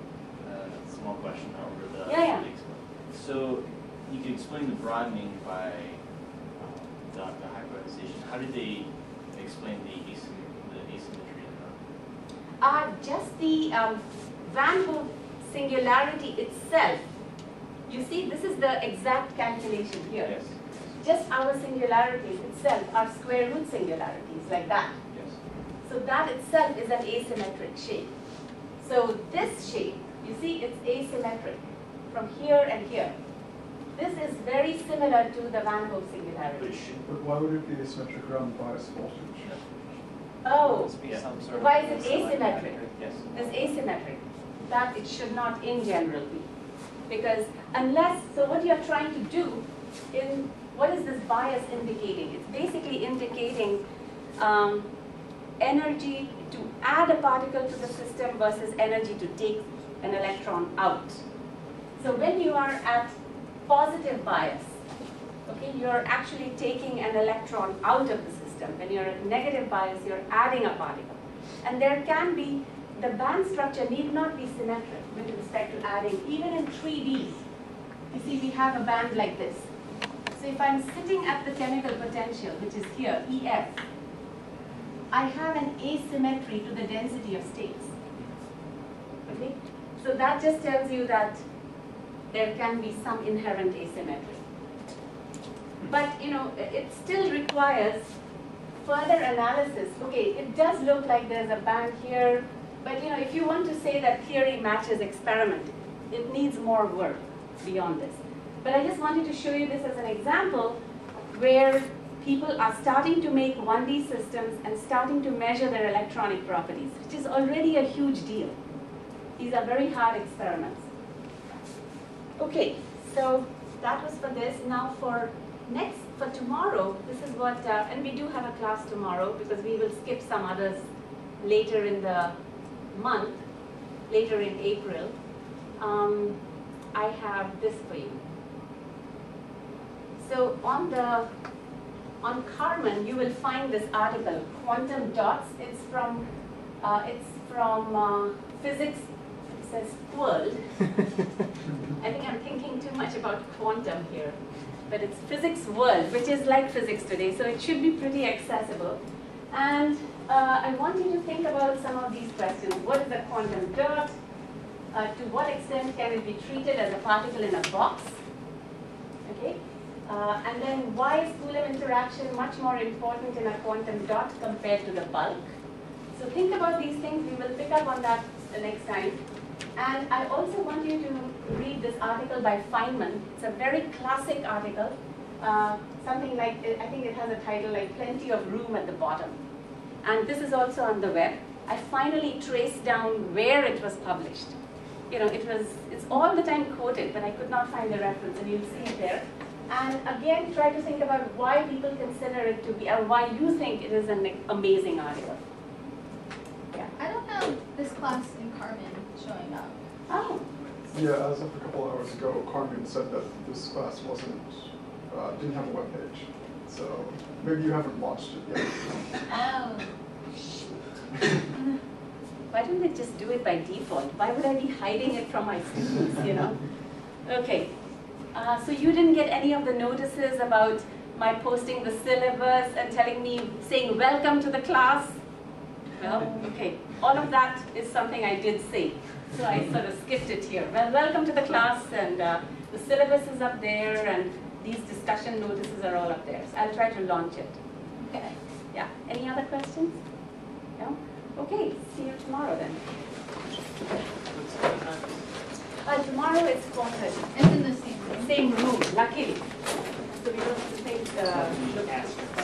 Uh, small question, however, the Yeah, yeah. So you can explain the broadening by um, the, the hybridization. How did they explain the, asym the asymmetry in that? Uh, just the um, Van Hook singularity itself. You see, this is the exact calculation here. Yes. Just our singularities itself are square root singularities, like that. Yes. So that itself is an asymmetric shape. So this shape, you see, it's asymmetric from here and here. This is very similar to the Van Hook But it singularity. should, But why would it be asymmetric around the bias voltage? Oh, Must be Yeah. some sort of why is it asymmetric. asymmetric? yes. This asymmetric, that it should not in general be. Because unless, so what you're trying to do, in what is this bias indicating? It's basically indicating um, energy to add a particle to the system versus energy to take an electron out. So when you are at positive bias, okay, you're actually taking an electron out of the system. When you're at negative bias, you're adding a particle. And there can be, the band structure need not be symmetric with respect to adding, even in three D. You see, we have a band like this. So if I'm sitting at the chemical potential, which is here, E F, I have an asymmetry to the density of states. Okay? So that just tells you that there can be some inherent asymmetry. But, you know, it still requires further analysis. Okay, it does look like there's a band here, but, you know, if you want to say that theory matches experiment, it needs more work beyond this. But I just wanted to show you this as an example where people are starting to make one D systems and starting to measure their electronic properties, which is already a huge deal. These are very hard experiments. Okay, so that was for this. Now for next, for tomorrow, this is what, uh, and we do have a class tomorrow because we will skip some others later in the month, later in April. Um, I have this for you. So on the, on Karman, you will find this article, Quantum Dots. It's from, uh, it's from uh, Physics, it says World. I think I'm thinking too much about quantum here. But it's Physics World, which is like physics today, so it should be pretty accessible. And uh, I want you to think about some of these questions. What is a quantum dot? Uh, to what extent can it be treated as a particle in a box? Okay. Uh, and then why is Coulomb interaction much more important in a quantum dot compared to the bulk? So think about these things. We will pick up on that the next time. And I also want you to read this article by Feynman. It's a very classic article. Uh, something like, I think it has a title like Plenty of Room at the Bottom. And this is also on the web. I finally traced down where it was published. you know, it was, it's all the time quoted, but I could not find the reference, and you'll see it there. And again, try to think about why people consider it to be, or why you think it is an amazing article. Yeah. I don't have this class in Carmen showing up. Oh, Yeah, as of a couple hours ago, Carmen said that this class wasn't, uh, didn't have a webpage. So maybe you haven't launched it yet. Oh. why don't they just do it by default? Why would I be hiding it from my students, you know? Okay, uh, so you didn't get any of the notices about my posting the syllabus and telling me, saying welcome to the class? Well, okay, all of that is something I did say. So I sort of skipped it here. Well, welcome to the class, and uh, the syllabus is up there, and these discussion notices are all up there. So I'll try to launch it. Okay. Yeah. Any other questions? No? Okay. See you tomorrow then. Uh, tomorrow it's four thirty. It's in the same room. Same room, luckily. So we don't have to think. Uh, look at.